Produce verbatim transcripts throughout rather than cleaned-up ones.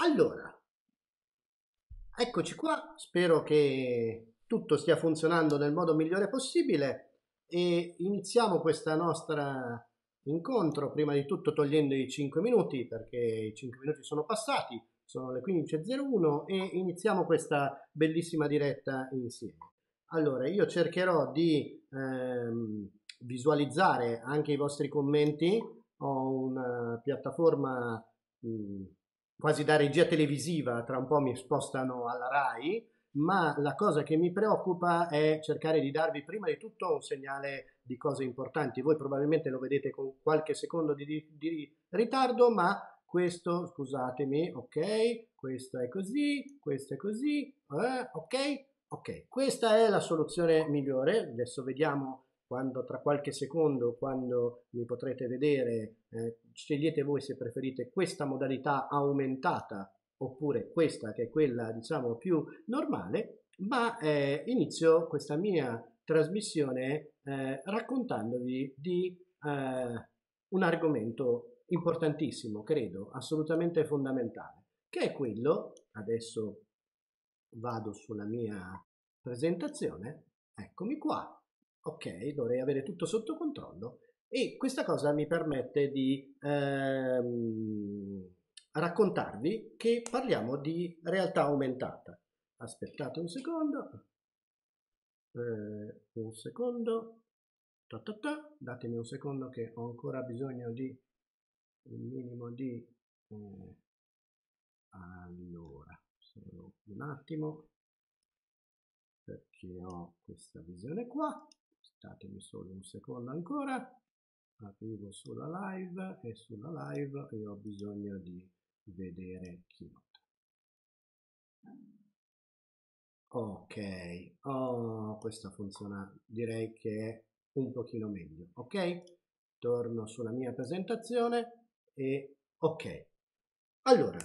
Allora, eccoci qua, spero che tutto stia funzionando nel modo migliore possibile e iniziamo questa nostra incontro, prima di tutto togliendo i cinque minuti perché i cinque minuti sono passati, sono le quindici e zero uno e iniziamo questa bellissima diretta insieme. Allora, io cercherò di ehm, visualizzare anche i vostri commenti, ho una piattaforma mh, quasi da regia televisiva, tra un po' mi spostano alla Rai, ma la cosa che mi preoccupa è cercare di darvi prima di tutto un segnale di cose importanti. Voi probabilmente lo vedete con qualche secondo di, di- di ritardo, ma questo, scusatemi, ok, questo è così, questo è così, eh, ok, ok. Questa è la soluzione migliore. Adesso vediamo quando tra qualche secondo, quando mi potrete vedere, eh, scegliete voi se preferite questa modalità aumentata oppure questa che è quella diciamo più normale, ma eh, inizio questa mia trasmissione eh, raccontandovi di eh, un argomento importantissimo, credo, assolutamente fondamentale, che è quello, adesso vado sulla mia presentazione, eccomi qua, ok, dovrei avere tutto sotto controllo e questa cosa mi permette di ehm, raccontarvi che parliamo di realtà aumentata. Aspettate un secondo, eh, un secondo, ta ta ta, datemi un secondo che ho ancora bisogno di un minimo di... eh, allora, solo un attimo perché ho questa visione qua. Statemi solo un secondo ancora. Arrivo sulla live e sulla live io ho bisogno di vedere Keynote. Ok, oh, questa funziona, direi che è un pochino meglio. Ok, torno sulla mia presentazione e ok. Allora,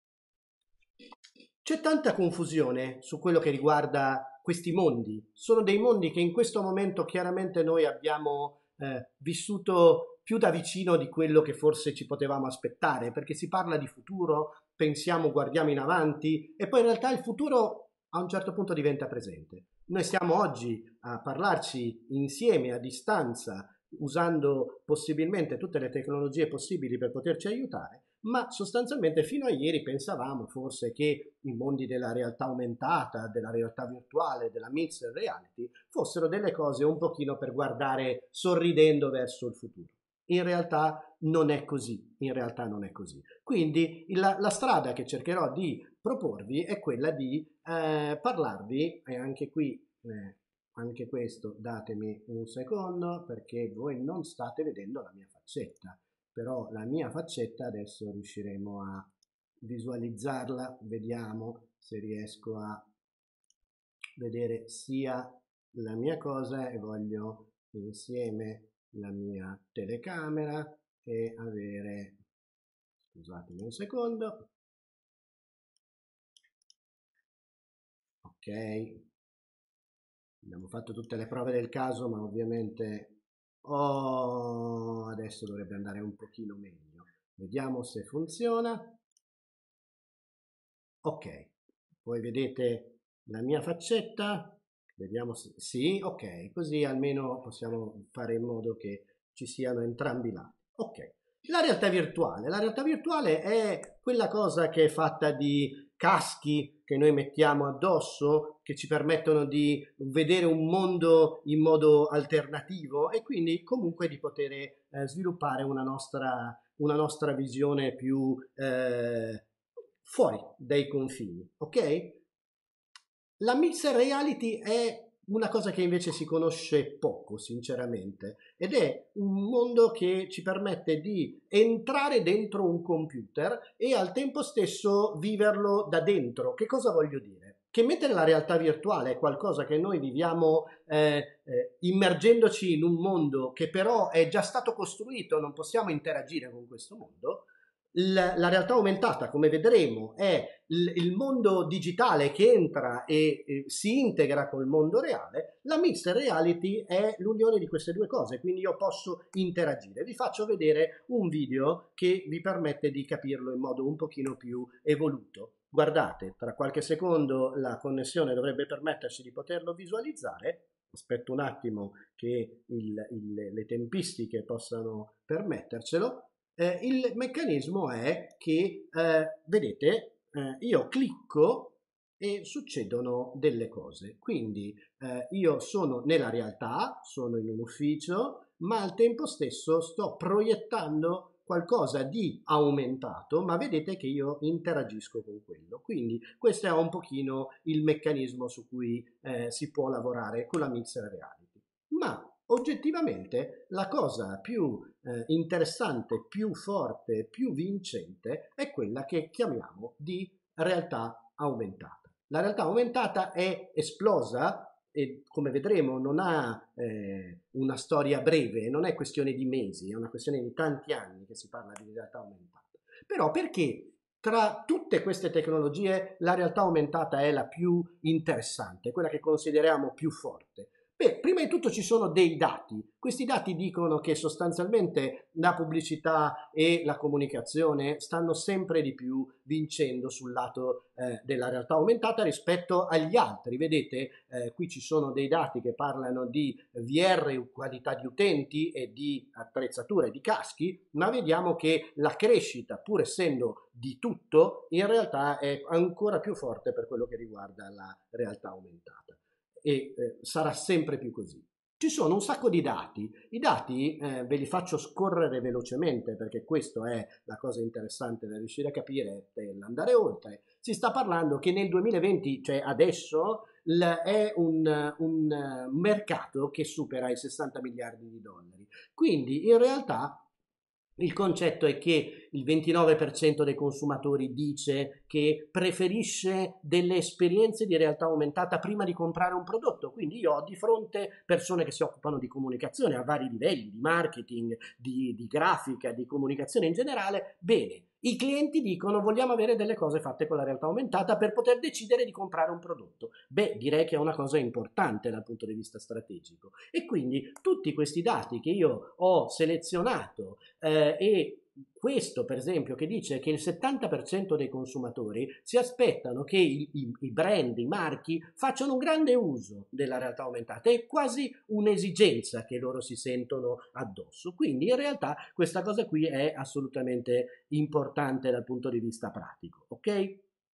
c'è tanta confusione su quello che riguarda questi mondi. Sono dei mondi che in questo momento chiaramente noi abbiamo eh, vissuto più da vicino di quello che forse ci potevamo aspettare, perché si parla di futuro, pensiamo, guardiamo in avanti e poi in realtà il futuro a un certo punto diventa presente. Noi stiamo oggi a parlarci insieme a distanza, usando possibilmente tutte le tecnologie possibili per poterci aiutare, ma sostanzialmente fino a ieri pensavamo forse che i mondi della realtà aumentata, della realtà virtuale, della mixed reality fossero delle cose un pochino per guardare sorridendo verso il futuro. In realtà non è così, in realtà non è così. Quindi la, la strada che cercherò di proporvi è quella di eh, parlarvi, e anche qui, eh, anche questo, datemi un secondo perché voi non state vedendo la mia faccetta però la mia faccetta adesso riusciremo a visualizzarla, vediamo se riesco a vedere sia la mia cosa e voglio insieme la mia telecamera e avere, scusatemi un secondo, ok, abbiamo fatto tutte le prove del caso ma ovviamente oh, adesso dovrebbe andare un pochino meglio, vediamo se funziona. Ok, voi vedete la mia faccetta, vediamo se sì, ok, così almeno possiamo fare in modo che ci siano entrambi i lati. Ok, la realtà virtuale, la realtà virtuale è quella cosa che è fatta di caschi che noi mettiamo addosso, che ci permettono di vedere un mondo in modo alternativo e quindi comunque di poter eh, sviluppare una nostra, una nostra visione più eh, fuori dai confini, ok? La mixed reality è una cosa che invece si conosce poco, sinceramente, ed è un mondo che ci permette di entrare dentro un computer e al tempo stesso viverlo da dentro. Che cosa voglio dire? Che mentre la realtà virtuale è qualcosa che noi viviamo eh, eh, immergendoci in un mondo che però è già stato costruito, non possiamo interagire con questo mondo, La, la realtà aumentata, come vedremo, è il, il mondo digitale che entra e, e si integra col mondo reale. La mixed reality è l'unione di queste due cose, quindi io posso interagire. Vi faccio vedere un video che vi permette di capirlo in modo un pochino più evoluto. Guardate, tra qualche secondo la connessione dovrebbe permetterci di poterlo visualizzare. Aspetto un attimo che il, il, le tempistiche possano permettercelo. Eh, il meccanismo è che, eh, vedete, eh, io clicco e succedono delle cose. Quindi eh, io sono nella realtà, sono in un ufficio, ma al tempo stesso sto proiettando qualcosa di aumentato, ma vedete che io interagisco con quello. Quindi questo è un pochino il meccanismo su cui eh, si può lavorare con la mixed reality. Ma oggettivamente la cosa più eh, interessante, più forte, più vincente è quella che chiamiamo di realtà aumentata. La realtà aumentata è esplosa e, come vedremo, non ha eh, una storia breve, non è questione di mesi, è una questione di tanti anni che si parla di realtà aumentata. Però perché tra tutte queste tecnologie la realtà aumentata è la più interessante, quella che consideriamo più forte? Beh, prima di tutto ci sono dei dati. Questi dati dicono che sostanzialmente la pubblicità e la comunicazione stanno sempre di più vincendo sul lato eh, della realtà aumentata rispetto agli altri. Vedete, eh, qui ci sono dei dati che parlano di V R, qualità di utenti e di attrezzature, di caschi, ma vediamo che la crescita, pur essendo di tutto, in realtà è ancora più forte per quello che riguarda la realtà aumentata. E eh, sarà sempre più così. Ci sono un sacco di dati, i dati eh, ve li faccio scorrere velocemente perché questa è la cosa interessante da riuscire a capire per andare oltre. Si sta parlando che nel duemilaventi, cioè adesso, è un, un mercato che supera i sessanta miliardi di dollari. Quindi in realtà il concetto è che il ventinove per cento dei consumatori dice che preferisce delle esperienze di realtà aumentata prima di comprare un prodotto. Quindi io ho di fronte persone che si occupano di comunicazione a vari livelli, di marketing, di, di grafica, di comunicazione in generale. Bene, i clienti dicono vogliamo avere delle cose fatte con la realtà aumentata per poter decidere di comprare un prodotto. Beh, direi che è una cosa importante dal punto di vista strategico. E quindi tutti questi dati che io ho selezionato eh, e questo, per esempio, che dice che il settanta per cento dei consumatori si aspettano che i, i, i brand, i marchi facciano un grande uso della realtà aumentata, è quasi un'esigenza che loro si sentono addosso. Quindi in realtà questa cosa qui è assolutamente importante dal punto di vista pratico, ok?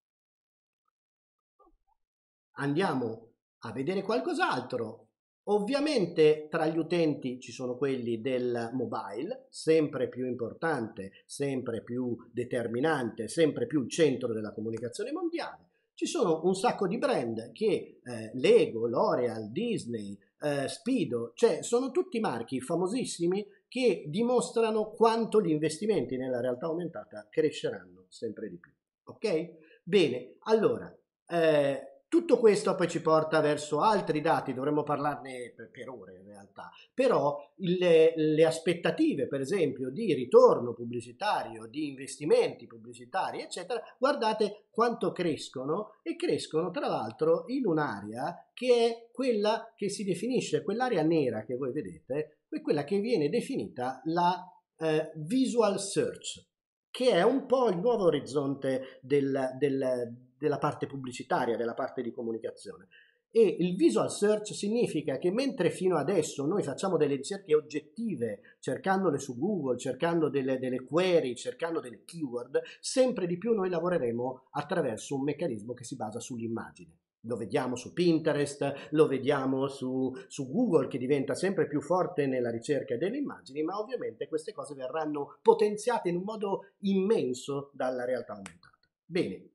Andiamo a vedere qualcos'altro. Ovviamente tra gli utenti ci sono quelli del mobile, sempre più importante, sempre più determinante, sempre più il centro della comunicazione mondiale. Ci sono un sacco di brand che eh, Lego, L'Oreal, Disney, eh, Speedo, cioè sono tutti marchi famosissimi che dimostrano quanto gli investimenti nella realtà aumentata cresceranno sempre di più. Ok? Bene, allora eh, tutto questo poi ci porta verso altri dati, dovremmo parlarne per, per ore in realtà, però le, le aspettative per esempio di ritorno pubblicitario, di investimenti pubblicitari eccetera, guardate quanto crescono e crescono tra l'altro in un'area che è quella che si definisce, quell'area nera che voi vedete, è quella che viene definita la eh, visual search, che è un po' il nuovo orizzonte del, del, della parte pubblicitaria, della parte di comunicazione. E il visual search significa che mentre fino adesso noi facciamo delle ricerche oggettive, cercandole su Google, cercando delle, delle query, cercando delle keyword, sempre di più noi lavoreremo attraverso un meccanismo che si basa sull'immagine. Lo vediamo su Pinterest, lo vediamo su, su Google che diventa sempre più forte nella ricerca delle immagini, ma ovviamente queste cose verranno potenziate in un modo immenso dalla realtà aumentata. Bene,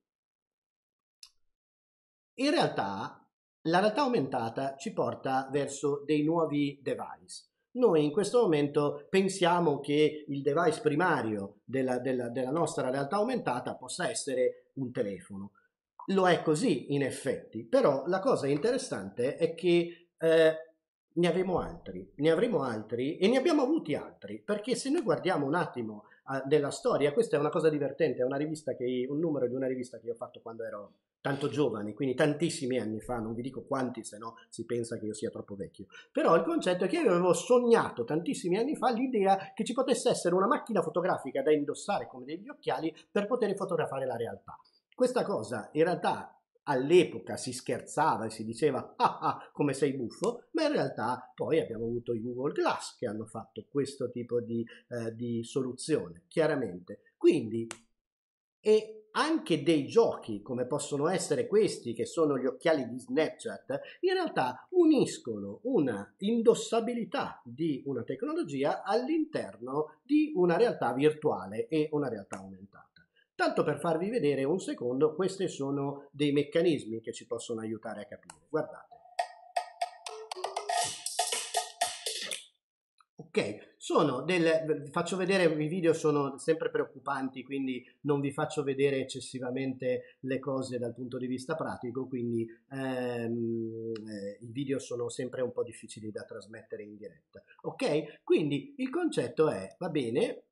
in realtà la realtà aumentata ci porta verso dei nuovi device. Noi in questo momento pensiamo che il device primario della, della, della nostra realtà aumentata possa essere un telefono. Lo è così in effetti, però la cosa interessante è che eh, ne avremo altri, ne avremo altri e ne abbiamo avuti altri, perché se noi guardiamo un attimo uh, della storia, questa è una cosa divertente, è una rivista che, un numero di una rivista che io ho fatto quando ero tanto giovane, quindi tantissimi anni fa, non vi dico quanti, se no si pensa che io sia troppo vecchio, però il concetto è che io avevo sognato tantissimi anni fa l'idea che ci potesse essere una macchina fotografica da indossare come degli occhiali per poter fotografare la realtà. Questa cosa in realtà all'epoca si scherzava e si diceva ah ah come sei buffo, ma in realtà poi abbiamo avuto i Google Glass che hanno fatto questo tipo di, eh, di soluzione, chiaramente. Quindi, e anche dei giochi come possono essere questi che sono gli occhiali di Snapchat, in realtà uniscono una indossabilità di una tecnologia all'interno di una realtà virtuale e una realtà aumentata. Tanto per farvi vedere un secondo, questi sono dei meccanismi che ci possono aiutare a capire. Guardate. Ok, sono delle, vi faccio vedere, i video sono sempre preoccupanti, quindi non vi faccio vedere eccessivamente le cose dal punto di vista pratico, quindi ehm, eh, i video sono sempre un po' difficili da trasmettere in diretta. Ok, quindi il concetto è, va bene,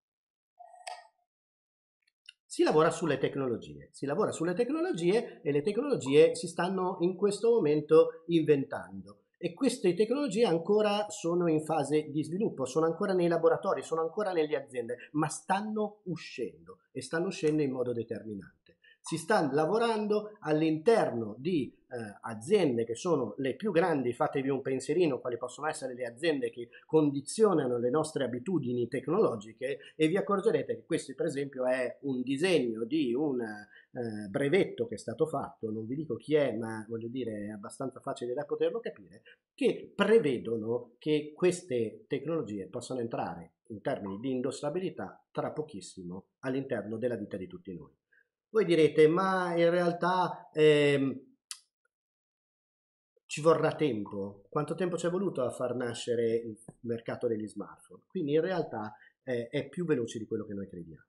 si lavora sulle tecnologie, si lavora sulle tecnologie e le tecnologie si stanno in questo momento inventando e queste tecnologie ancora sono in fase di sviluppo, sono ancora nei laboratori, sono ancora nelle aziende, ma stanno uscendo e stanno uscendo in modo determinante. Si sta lavorando all'interno di eh, aziende che sono le più grandi, fatevi un pensierino quali possono essere le aziende che condizionano le nostre abitudini tecnologiche e vi accorgerete che questo per esempio è un disegno di un eh, brevetto che è stato fatto, non vi dico chi è ma voglio dire è abbastanza facile da poterlo capire, che prevedono che queste tecnologie possano entrare in termini di indossabilità tra pochissimo all'interno della vita di tutti noi. Voi direte, ma in realtà ehm, ci vorrà tempo. Quanto tempo ci è voluto a far nascere il mercato degli smartphone? Quindi in realtà eh, è più veloce di quello che noi crediamo.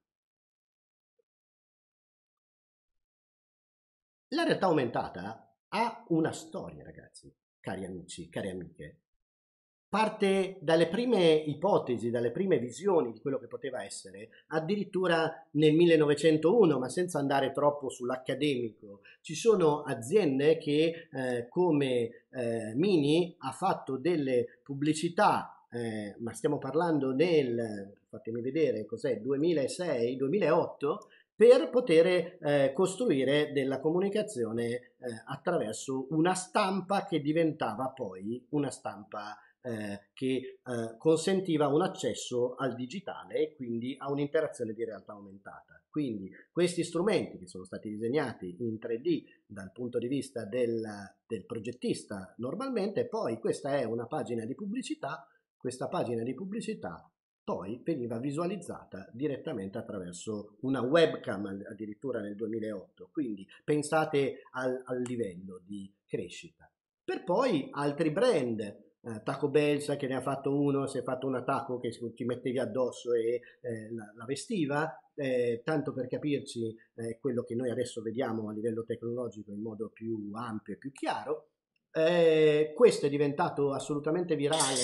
La realtà aumentata ha una storia, ragazzi, cari amici, cari amiche. Parte dalle prime ipotesi, dalle prime visioni di quello che poteva essere, addirittura nel millenovecentouno, ma senza andare troppo sull'accademico. Ci sono aziende che, eh, come eh, Mini, ha fatto delle pubblicità, eh, ma stiamo parlando nel, fatemi vedere, cos'è, duemilasei, duemilaotto, per poter eh, costruire della comunicazione eh, attraverso una stampa che diventava poi una stampa eh, che eh, consentiva un accesso al digitale e quindi a un'interazione di realtà aumentata. Quindi questi strumenti che sono stati disegnati in tre D dal punto di vista del, del progettista normalmente, poi questa è una pagina di pubblicità, questa pagina di pubblicità poi veniva visualizzata direttamente attraverso una webcam addirittura nel duemilaotto, quindi pensate al, al livello di crescita. Per poi altri brand, eh, Taco Bell sai che ne ha fatto uno, si è fatto una taco che ti mettevi addosso e eh, la, la vestiva, eh, tanto per capirci eh, quello che noi adesso vediamo a livello tecnologico in modo più ampio e più chiaro. Eh, questo è diventato assolutamente virale,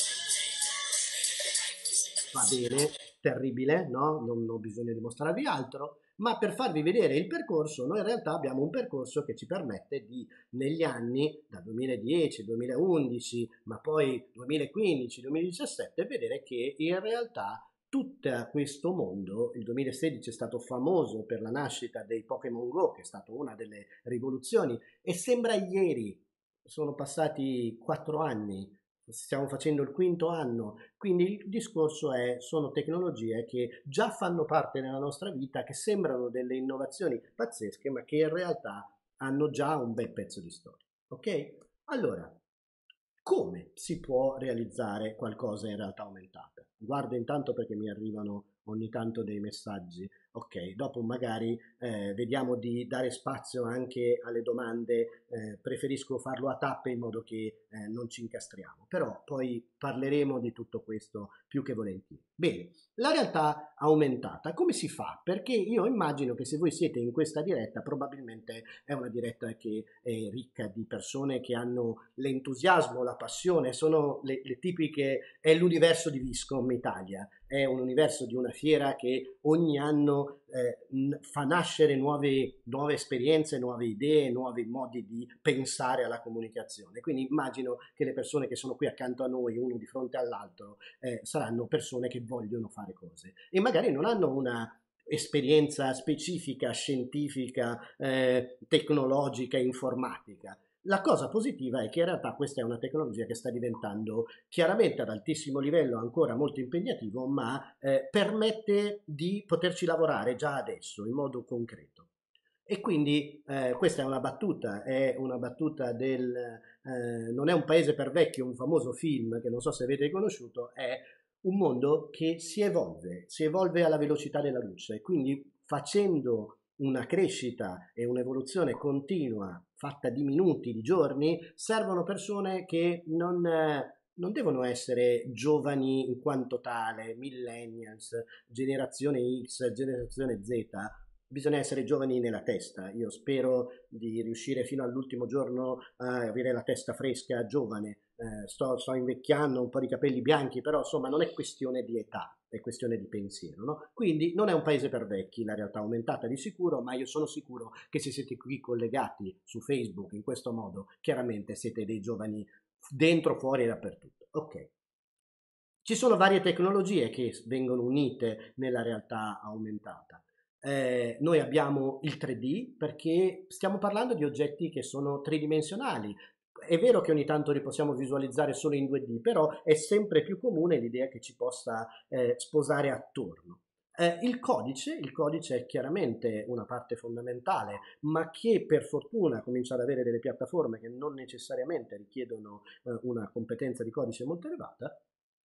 va bene, terribile, no? Non ho bisogno di mostrarvi altro, ma per farvi vedere il percorso, noi in realtà abbiamo un percorso che ci permette di, negli anni, dal duemiladieci, duemilaundici, ma poi duemilaquindici, duemiladiciassette, vedere che in realtà tutto questo mondo, il duemilasedici è stato famoso per la nascita dei Pokémon Go, che è stata una delle rivoluzioni, e sembra ieri, sono passati quattro anni, stiamo facendo il quinto anno, quindi il discorso è, sono tecnologie che già fanno parte della nostra vita, che sembrano delle innovazioni pazzesche, ma che in realtà hanno già un bel pezzo di storia. Ok? Allora, come si può realizzare qualcosa in realtà aumentata? Guardo intanto perché mi arrivano ogni tanto dei messaggi. Ok, dopo magari eh, vediamo di dare spazio anche alle domande, eh, preferisco farlo a tappe in modo che eh, non ci incastriamo, però poi parleremo di tutto questo più che volentieri. Bene, la realtà aumentata, come si fa? Perché io immagino che se voi siete in questa diretta, probabilmente è una diretta che è ricca di persone che hanno l'entusiasmo, la passione, sono le, le tipiche, è l'universo di Viscom Italia, è un universo di una fiera che ogni anno eh, fa nascere nuove, nuove esperienze, nuove idee, nuovi modi di pensare alla comunicazione. Quindi immagino che le persone che sono qui accanto a noi, uno di fronte all'altro, eh, saranno persone che vogliono fare cose e magari non hanno una esperienza specifica, scientifica, eh, tecnologica, informatica. La cosa positiva è che in realtà questa è una tecnologia che sta diventando chiaramente ad altissimo livello, ancora molto impegnativo, ma eh, permette di poterci lavorare già adesso in modo concreto. E quindi eh, questa è una battuta, è una battuta del eh, non è un paese per vecchi, un famoso film che non so se avete conosciuto, è un mondo che si evolve, si evolve alla velocità della luce, quindi facendo una crescita e un'evoluzione continua fatta di minuti, di giorni, servono persone che non, eh, non devono essere giovani in quanto tale, millennials, generazione X, generazione Z, bisogna essere giovani nella testa. Io spero di riuscire fino all'ultimo giorno a avere la testa fresca, giovane. Eh, sto, sto invecchiando, un po' di capelli bianchi, però insomma non è questione di età, è questione di pensiero, no? Quindi non è un paese per vecchi, la realtà aumentata di sicuro, ma io sono sicuro che se siete qui collegati su Facebook in questo modo, chiaramente siete dei giovani dentro, fuori e dappertutto. Ok. Ci sono varie tecnologie che vengono unite nella realtà aumentata. Eh, noi abbiamo il tre D perché stiamo parlando di oggetti che sono tridimensionali. È vero che ogni tanto li possiamo visualizzare solo in due D, però è sempre più comune l'idea che ci possa eh, sposare attorno. Eh, il codice, il codice è chiaramente una parte fondamentale, ma che per fortuna comincia ad avere delle piattaforme che non necessariamente richiedono eh, una competenza di codice molto elevata,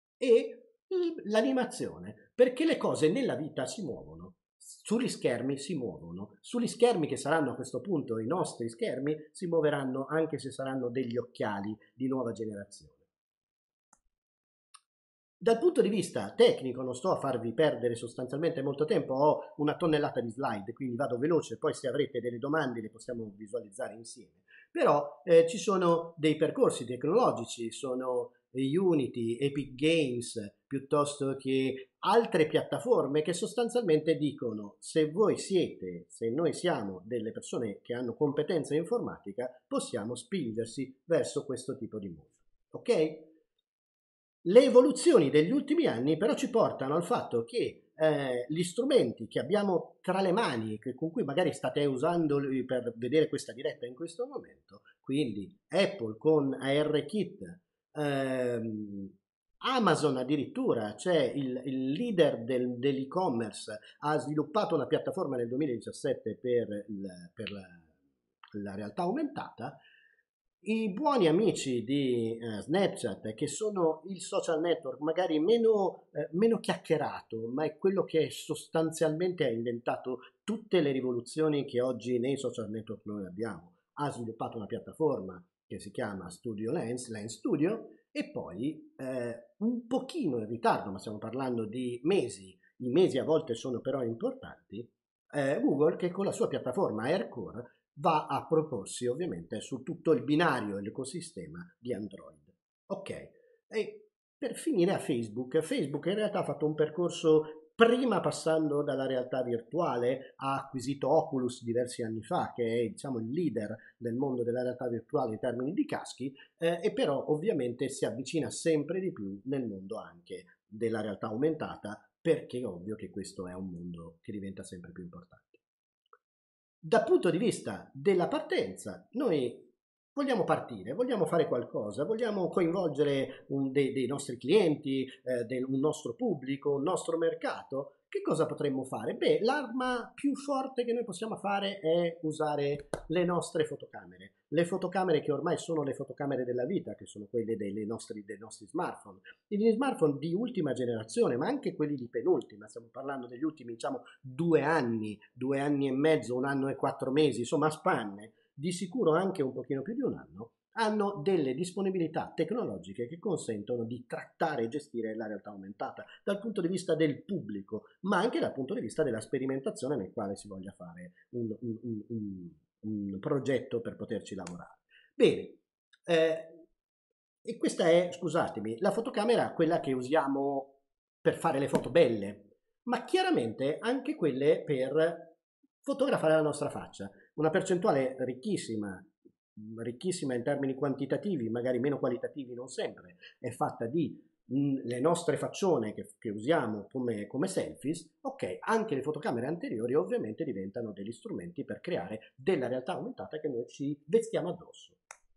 e l'animazione, perché le cose nella vita si muovono, sugli schermi si muovono, sugli schermi che saranno a questo punto i nostri schermi si muoveranno anche se saranno degli occhiali di nuova generazione. Dal punto di vista tecnico, non sto a farvi perdere sostanzialmente molto tempo, ho una tonnellata di slide, quindi vado veloce, poi se avrete delle domande le possiamo visualizzare insieme. Però eh, ci sono dei percorsi tecnologici, sono Unity, Epic Games, piuttosto che altre piattaforme che sostanzialmente dicono se voi siete, se noi siamo delle persone che hanno competenza informatica, possiamo spingersi verso questo tipo di mondo. Ok? Le evoluzioni degli ultimi anni però ci portano al fatto che eh, gli strumenti che abbiamo tra le mani, che, con cui magari state usando per vedere questa diretta in questo momento, quindi Apple con ARKit, ehm, Amazon addirittura, cioè il, il leader del, dell'e-commerce, ha sviluppato una piattaforma nel duemiladiciassette per, il, per la, la realtà aumentata. I buoni amici di eh, Snapchat, che sono il social network magari meno, eh, meno chiacchierato, ma è quello che sostanzialmente ha inventato tutte le rivoluzioni che oggi nei social network noi abbiamo. Ha sviluppato una piattaforma che si chiama Studio Lens, Lens Studio, e poi eh, un pochino in ritardo, ma stiamo parlando di mesi, i mesi a volte sono però importanti, eh, Google che con la sua piattaforma AirCore va a proporsi ovviamente su tutto il binario e l'ecosistema di Android. Ok, e per finire a Facebook, Facebook in realtà ha fatto un percorso prima passando dalla realtà virtuale, ha acquisito Oculus diversi anni fa, che è diciamo il leader del mondo della realtà virtuale in termini di caschi, eh, e però ovviamente si avvicina sempre di più nel mondo anche della realtà aumentata, perché è ovvio che questo è un mondo che diventa sempre più importante. Dal punto di vista della partenza, noi vogliamo partire, vogliamo fare qualcosa, vogliamo coinvolgere un dei, dei nostri clienti, eh, del, un nostro pubblico, un nostro mercato, Che cosa potremmo fare? Beh, l'arma più forte che noi possiamo fare è usare le nostre fotocamere. Le fotocamere che ormai sono le fotocamere della vita, che sono quelle dei nostri, dei nostri smartphone. Gli smartphone di ultima generazione, ma anche quelli di penultima, stiamo parlando degli ultimi, diciamo, due anni, due anni e mezzo, un anno e quattro mesi, insomma, a spanne, di sicuro anche un pochino più di un anno, hanno delle disponibilità tecnologiche che consentono di trattare e gestire la realtà aumentata dal punto di vista del pubblico, ma anche dal punto di vista della sperimentazione nel quale si voglia fare un, un, un, un, un progetto per poterci lavorare. Bene, eh, e questa è, scusatemi, la fotocamera, quella che usiamo per fare le foto belle, ma chiaramente anche quelle per fotografare la nostra faccia. Una percentuale ricchissima, ricchissima in termini quantitativi, magari meno qualitativi non sempre, è fatta di mh, le nostre faccione che, che usiamo come, come selfies. Ok, anche le fotocamere anteriori ovviamente diventano degli strumenti per creare della realtà aumentata che noi ci vestiamo addosso.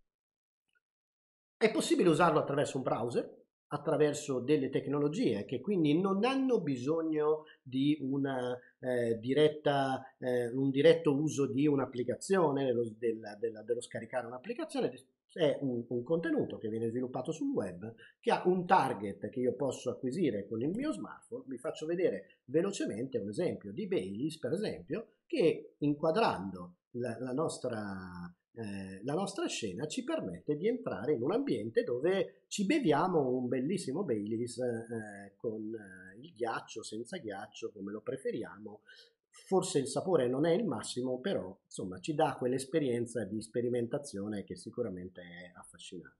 È possibile usarlo attraverso un browser, attraverso delle tecnologie che quindi non hanno bisogno di una, eh, diretta, eh, un diretto uso di un'applicazione, dello, della, della, dello scaricare un'applicazione. È un, un contenuto che viene sviluppato sul web, che ha un target che io posso acquisire con il mio smartphone. Vi faccio vedere velocemente un esempio di Baileys, per esempio, che inquadrando la, la nostra... Eh, la nostra scena ci permette di entrare in un ambiente dove ci beviamo un bellissimo Baileys eh, con eh, il ghiaccio, senza ghiaccio, come lo preferiamo. Forse il sapore non è il massimo, però insomma ci dà quell'esperienza di sperimentazione che sicuramente è affascinante.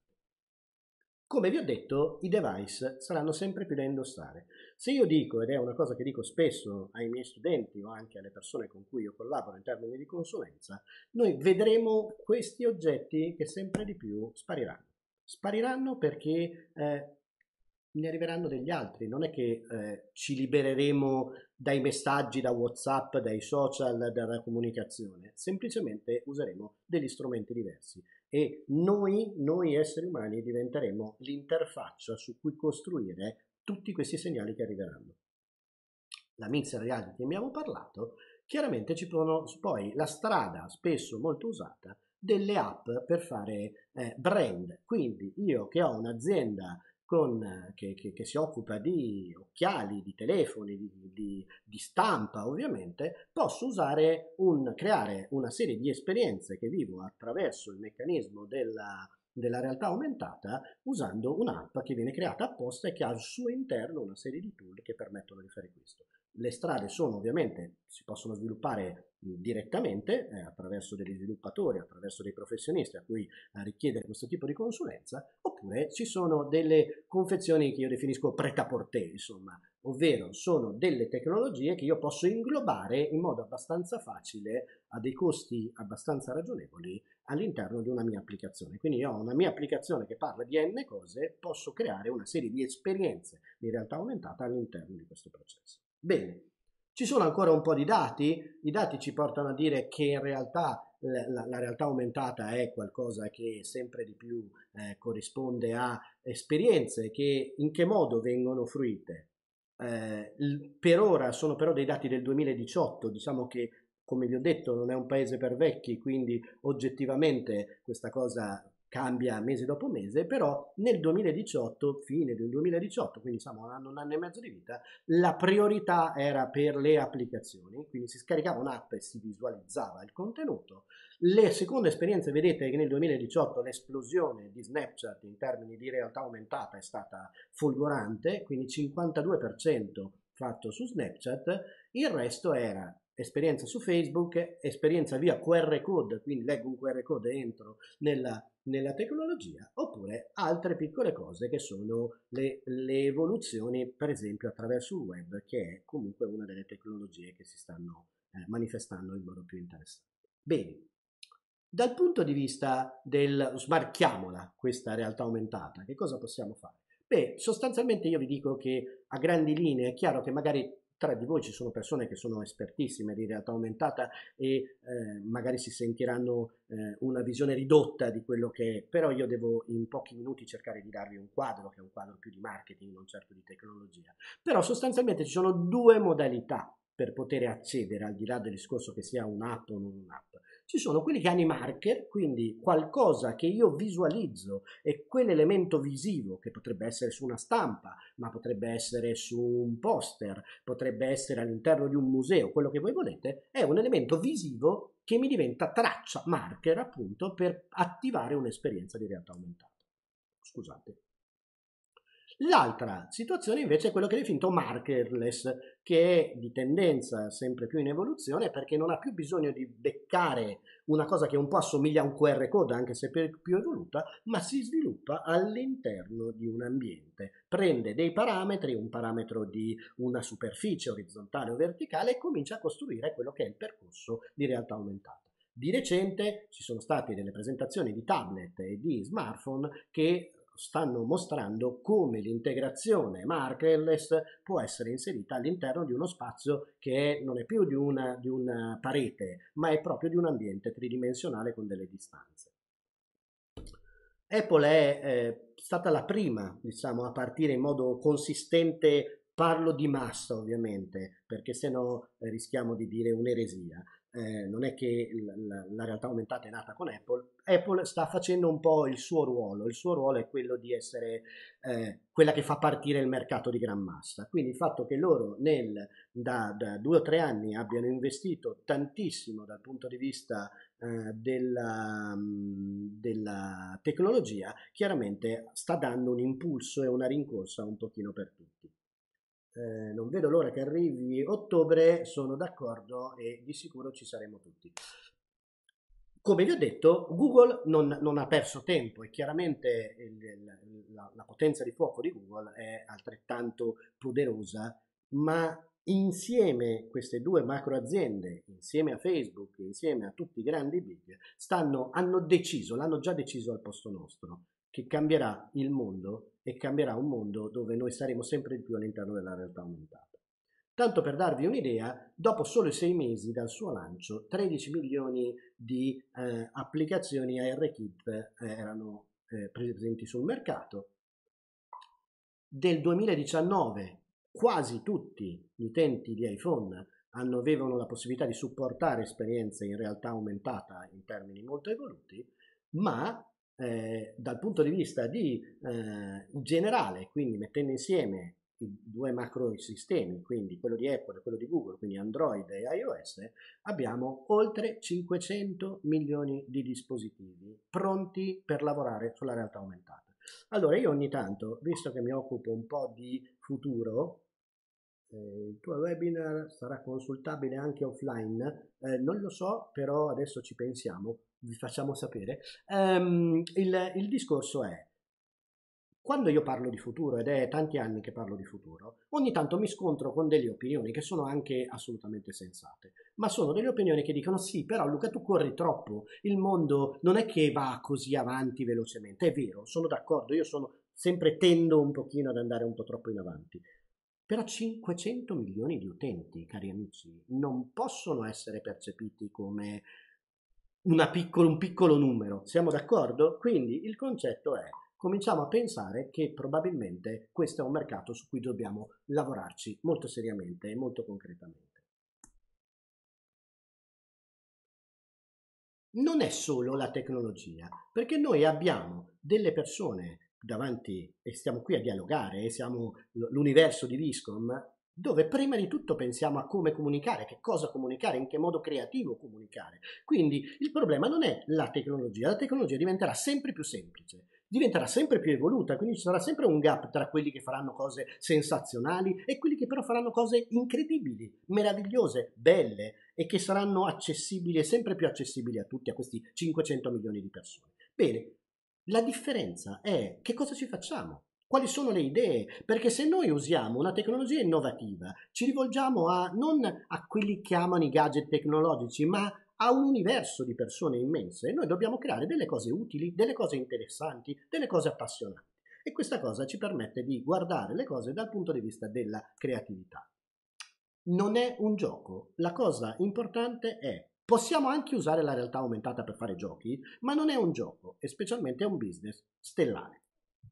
Come vi ho detto, i device saranno sempre più da indossare. Se io dico, ed è una cosa che dico spesso ai miei studenti o anche alle persone con cui io collaboro in termini di consulenza, noi vedremo questi oggetti che sempre di più spariranno. Spariranno perché eh, ne arriveranno degli altri, non è che eh, ci libereremo dai messaggi, da WhatsApp, dai social, dalla comunicazione, semplicemente useremo degli strumenti diversi e noi, noi esseri umani diventeremo l'interfaccia su cui costruire tutti questi segnali che arriveranno. La mixed reality che abbiamo parlato, chiaramente ci sono poi la strada spesso molto usata delle app per fare eh, brand, quindi io che ho un'azienda con, che, che, che si occupa di occhiali, di telefoni, di, di, di stampa ovviamente, posso usare un, creare una serie di esperienze che vivo attraverso il meccanismo della, della realtà aumentata usando un'app che viene creata apposta e che ha al suo interno una serie di tool che permettono di fare questo. Le strade sono ovviamente, si possono sviluppare direttamente eh, attraverso degli sviluppatori, attraverso dei professionisti a cui a richiedere questo tipo di consulenza, oppure ci sono delle confezioni che io definisco prêt-à-porter, insomma, ovvero sono delle tecnologie che io posso inglobare in modo abbastanza facile a dei costi abbastanza ragionevoli all'interno di una mia applicazione. Quindi io ho una mia applicazione che parla di n cose, posso creare una serie di esperienze di realtà aumentata all'interno di questo processo. Bene, ci sono ancora un po' di dati, i dati ci portano a dire che in realtà la, la realtà aumentata è qualcosa che sempre di più eh, corrisponde a esperienze che in che modo vengono fruite. Eh, per ora sono però dei dati del duemiladiciotto, diciamo che come vi ho detto non è un paese per vecchi, quindi oggettivamente questa cosa cambia mese dopo mese, però nel duemiladiciotto, fine del duemiladiciotto, quindi siamo un anno, un anno e mezzo di vita, la priorità era per le applicazioni, quindi si scaricava un'app e si visualizzava il contenuto. Le seconde esperienze, vedete che nel duemiladiciotto l'esplosione di Snapchat in termini di realtà aumentata è stata folgorante, quindi cinquantadue per cento fatto su Snapchat, il resto era esperienza su Facebook, esperienza via Q R code, quindi leggo un Q R code e entro nella, nella tecnologia, oppure altre piccole cose che sono le, le evoluzioni, per esempio attraverso il web, che è comunque una delle tecnologie che si stanno eh, manifestando in modo più interessante. Bene, dal punto di vista del smarchiamola questa realtà aumentata, che cosa possiamo fare? Beh, sostanzialmente io vi dico che a grandi linee è chiaro che magari tra di voi ci sono persone che sono espertissime di realtà aumentata e eh, magari si sentiranno eh, una visione ridotta di quello che è, però io devo in pochi minuti cercare di darvi un quadro, che è un quadro più di marketing, non certo di tecnologia. Però sostanzialmente ci sono due modalità per poter accedere, al di là del discorso che sia un'app o non un'app. Ci sono quelli che hanno i marker, quindi qualcosa che io visualizzo e quell'elemento visivo, che potrebbe essere su una stampa, ma potrebbe essere su un poster, potrebbe essere all'interno di un museo, quello che voi volete, è un elemento visivo che mi diventa traccia, marker appunto, per attivare un'esperienza di realtà aumentata. Scusate. L'altra situazione invece è quello che è definito markerless, che è di tendenza sempre più in evoluzione perché non ha più bisogno di beccare una cosa che un po' assomiglia a un Q R code, anche se più evoluta, ma si sviluppa all'interno di un ambiente. Prende dei parametri, un parametro di una superficie orizzontale o verticale e comincia a costruire quello che è il percorso di realtà aumentata. Di recente ci sono state delle presentazioni di tablet e di smartphone che stanno mostrando come l'integrazione markerless può essere inserita all'interno di uno spazio che è, non è più di una, di una parete, ma è proprio di un ambiente tridimensionale con delle distanze. Apple è eh, stata la prima, diciamo, a partire in modo consistente, parlo di massa ovviamente, perché se no eh, rischiamo di dire un'eresia. Eh, non è che la, la realtà aumentata è nata con Apple. Apple sta facendo un po' il suo ruolo, il suo ruolo è quello di essere eh, quella che fa partire il mercato di gran massa. Quindi il fatto che loro nel, da, da due o tre anni abbiano investito tantissimo dal punto di vista eh, della, della tecnologia, chiaramente sta dando un impulso e una rincorsa un pochino per tutti. Eh, non vedo l'ora che arrivi ottobre, sono d'accordo e di sicuro ci saremo tutti. Come vi ho detto, Google non, non ha perso tempo e chiaramente il, la, la potenza di fuoco di Google è altrettanto poderosa, ma insieme queste due macro aziende, insieme a Facebook, insieme a tutti i grandi big, stanno, hanno deciso, l'hanno già deciso al posto nostro, che cambierà il mondo e cambierà un mondo dove noi saremo sempre di più all'interno della realtà aumentata. Tanto per darvi un'idea, dopo solo sei mesi dal suo lancio, tredici milioni di eh, applicazioni ARKit eh, erano eh, presenti sul mercato. Del duemiladiciannove quasi tutti gli utenti di iPhone hanno, avevano la possibilità di supportare esperienze in realtà aumentata in termini molto evoluti, ma eh, dal punto di vista di, eh, generale, quindi mettendo insieme i due macro sistemi, quindi quello di Apple e quello di Google, quindi Android e iOS, abbiamo oltre cinquecento milioni di dispositivi pronti per lavorare sulla realtà aumentata. Allora io ogni tanto, visto che mi occupo un po' di futuro, eh, il tuo webinar sarà consultabile anche offline, eh, non lo so, però adesso ci pensiamo, vi facciamo sapere. Um, il, il discorso è, quando io parlo di futuro, ed è tanti anni che parlo di futuro, ogni tanto mi scontro con delle opinioni che sono anche assolutamente sensate, ma sono delle opinioni che dicono sì, però Luca tu corri troppo, il mondo non è che va così avanti velocemente, è vero, sono d'accordo, io sono, sempre tendo un pochino ad andare un po' troppo in avanti, però cinquecento milioni di utenti, cari amici, non possono essere percepiti come una piccolo, un piccolo numero, siamo d'accordo? Quindi il concetto è cominciamo a pensare che probabilmente questo è un mercato su cui dobbiamo lavorarci molto seriamente e molto concretamente. Non è solo la tecnologia, perché noi abbiamo delle persone davanti e stiamo qui a dialogare e siamo l'universo di Viscom dove prima di tutto pensiamo a come comunicare, che cosa comunicare, in che modo creativo comunicare. Quindi il problema non è la tecnologia, la tecnologia diventerà sempre più semplice, diventerà sempre più evoluta, quindi ci sarà sempre un gap tra quelli che faranno cose sensazionali e quelli che però faranno cose incredibili, meravigliose, belle e che saranno accessibili e sempre più accessibili a tutti, a questi cinquecento milioni di persone. Bene, la differenza è che cosa ci facciamo? Quali sono le idee? Perché se noi usiamo una tecnologia innovativa, ci rivolgiamo a, non a quelli che amano i gadget tecnologici, ma a un universo di persone immense. Noi dobbiamo creare delle cose utili, delle cose interessanti, delle cose appassionanti. E questa cosa ci permette di guardare le cose dal punto di vista della creatività. Non è un gioco. La cosa importante è, possiamo anche usare la realtà aumentata per fare giochi, ma non è un gioco, e specialmente è un business stellare.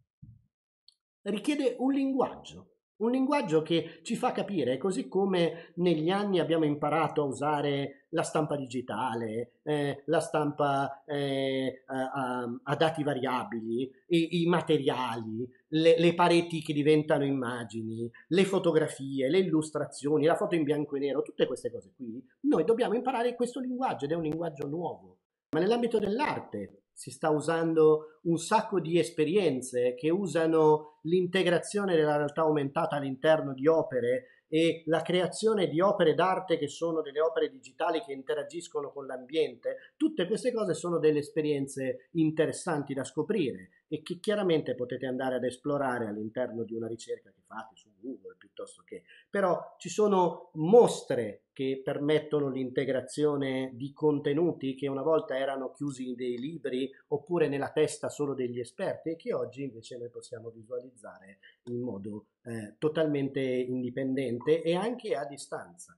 Richiede un linguaggio, un linguaggio che ci fa capire, così come negli anni abbiamo imparato a usare la stampa digitale, eh, la stampa eh, a, a- a dati variabili, i, i materiali, le, le pareti che diventano immagini, le fotografie, le illustrazioni, la foto in bianco e nero, tutte queste cose qui, noi dobbiamo imparare questo linguaggio ed è un linguaggio nuovo. Ma nell'ambito dell'arte si sta usando un sacco di esperienze che usano l'integrazione della realtà aumentata all'interno di opere e la creazione di opere d'arte che sono delle opere digitali che interagiscono con l'ambiente. Tutte queste cose sono delle esperienze interessanti da scoprire e che chiaramente potete andare ad esplorare all'interno di una ricerca che fate su Google piuttosto che. Però ci sono mostre che permettono l'integrazione di contenuti che una volta erano chiusi in dei libri oppure nella testa solo degli esperti e che oggi invece noi possiamo visualizzare in modo eh, totalmente indipendente e anche a distanza.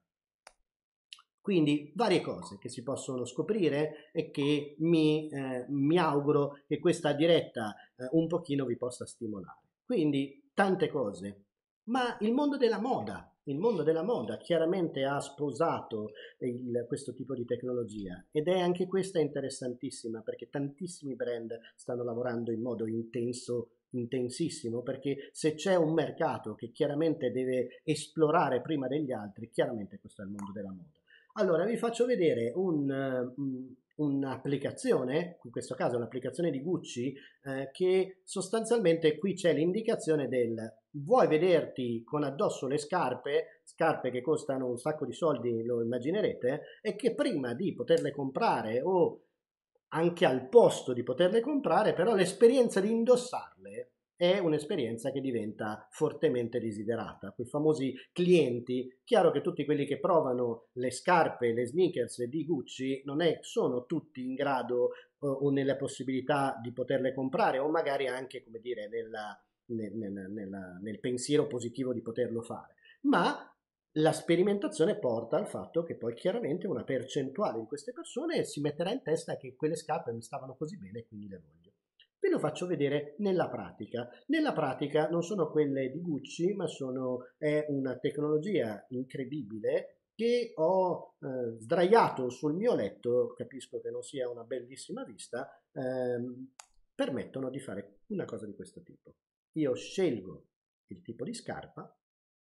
Quindi varie cose che si possono scoprire e che mi, eh, mi auguro che questa diretta eh, un pochino vi possa stimolare. Quindi tante cose. Ma il mondo della moda, il mondo della moda chiaramente ha sposato il- questo tipo di tecnologia ed è anche questa interessantissima perché tantissimi brand stanno lavorando in modo intenso, intensissimo, perché se c'è un mercato che chiaramente deve esplorare prima degli altri, chiaramente questo è il mondo della moda. Allora, vi faccio vedere un, eh, un- un'applicazione, in questo caso un'applicazione di Gucci, eh, che sostanzialmente qui c'è l'indicazione del vuoi vederti con addosso le scarpe, scarpe che costano un sacco di soldi, lo immaginerete, e che prima di poterle comprare o anche al posto di poterle comprare, però l'esperienza di indossarle è un'esperienza che diventa fortemente desiderata. Quei famosi clienti, chiaro che tutti quelli che provano le scarpe, le sneakers di Gucci non è, sono tutti in grado o, o nella possibilità di poterle comprare o magari anche, come dire, nella, nel, nel, nella, nel pensiero positivo di poterlo fare. Ma la sperimentazione porta al fatto che poi chiaramente una percentuale di queste persone si metterà in testa che quelle scarpe mi stavano così bene e quindi le voglio. Ve lo faccio vedere nella pratica. Nella pratica non sono quelle di Gucci, ma sono, è una tecnologia incredibile che ho eh, sdraiato sul mio letto, capisco che non sia una bellissima vista, ehm, permettono di fare una cosa di questo tipo. Io scelgo il tipo di scarpa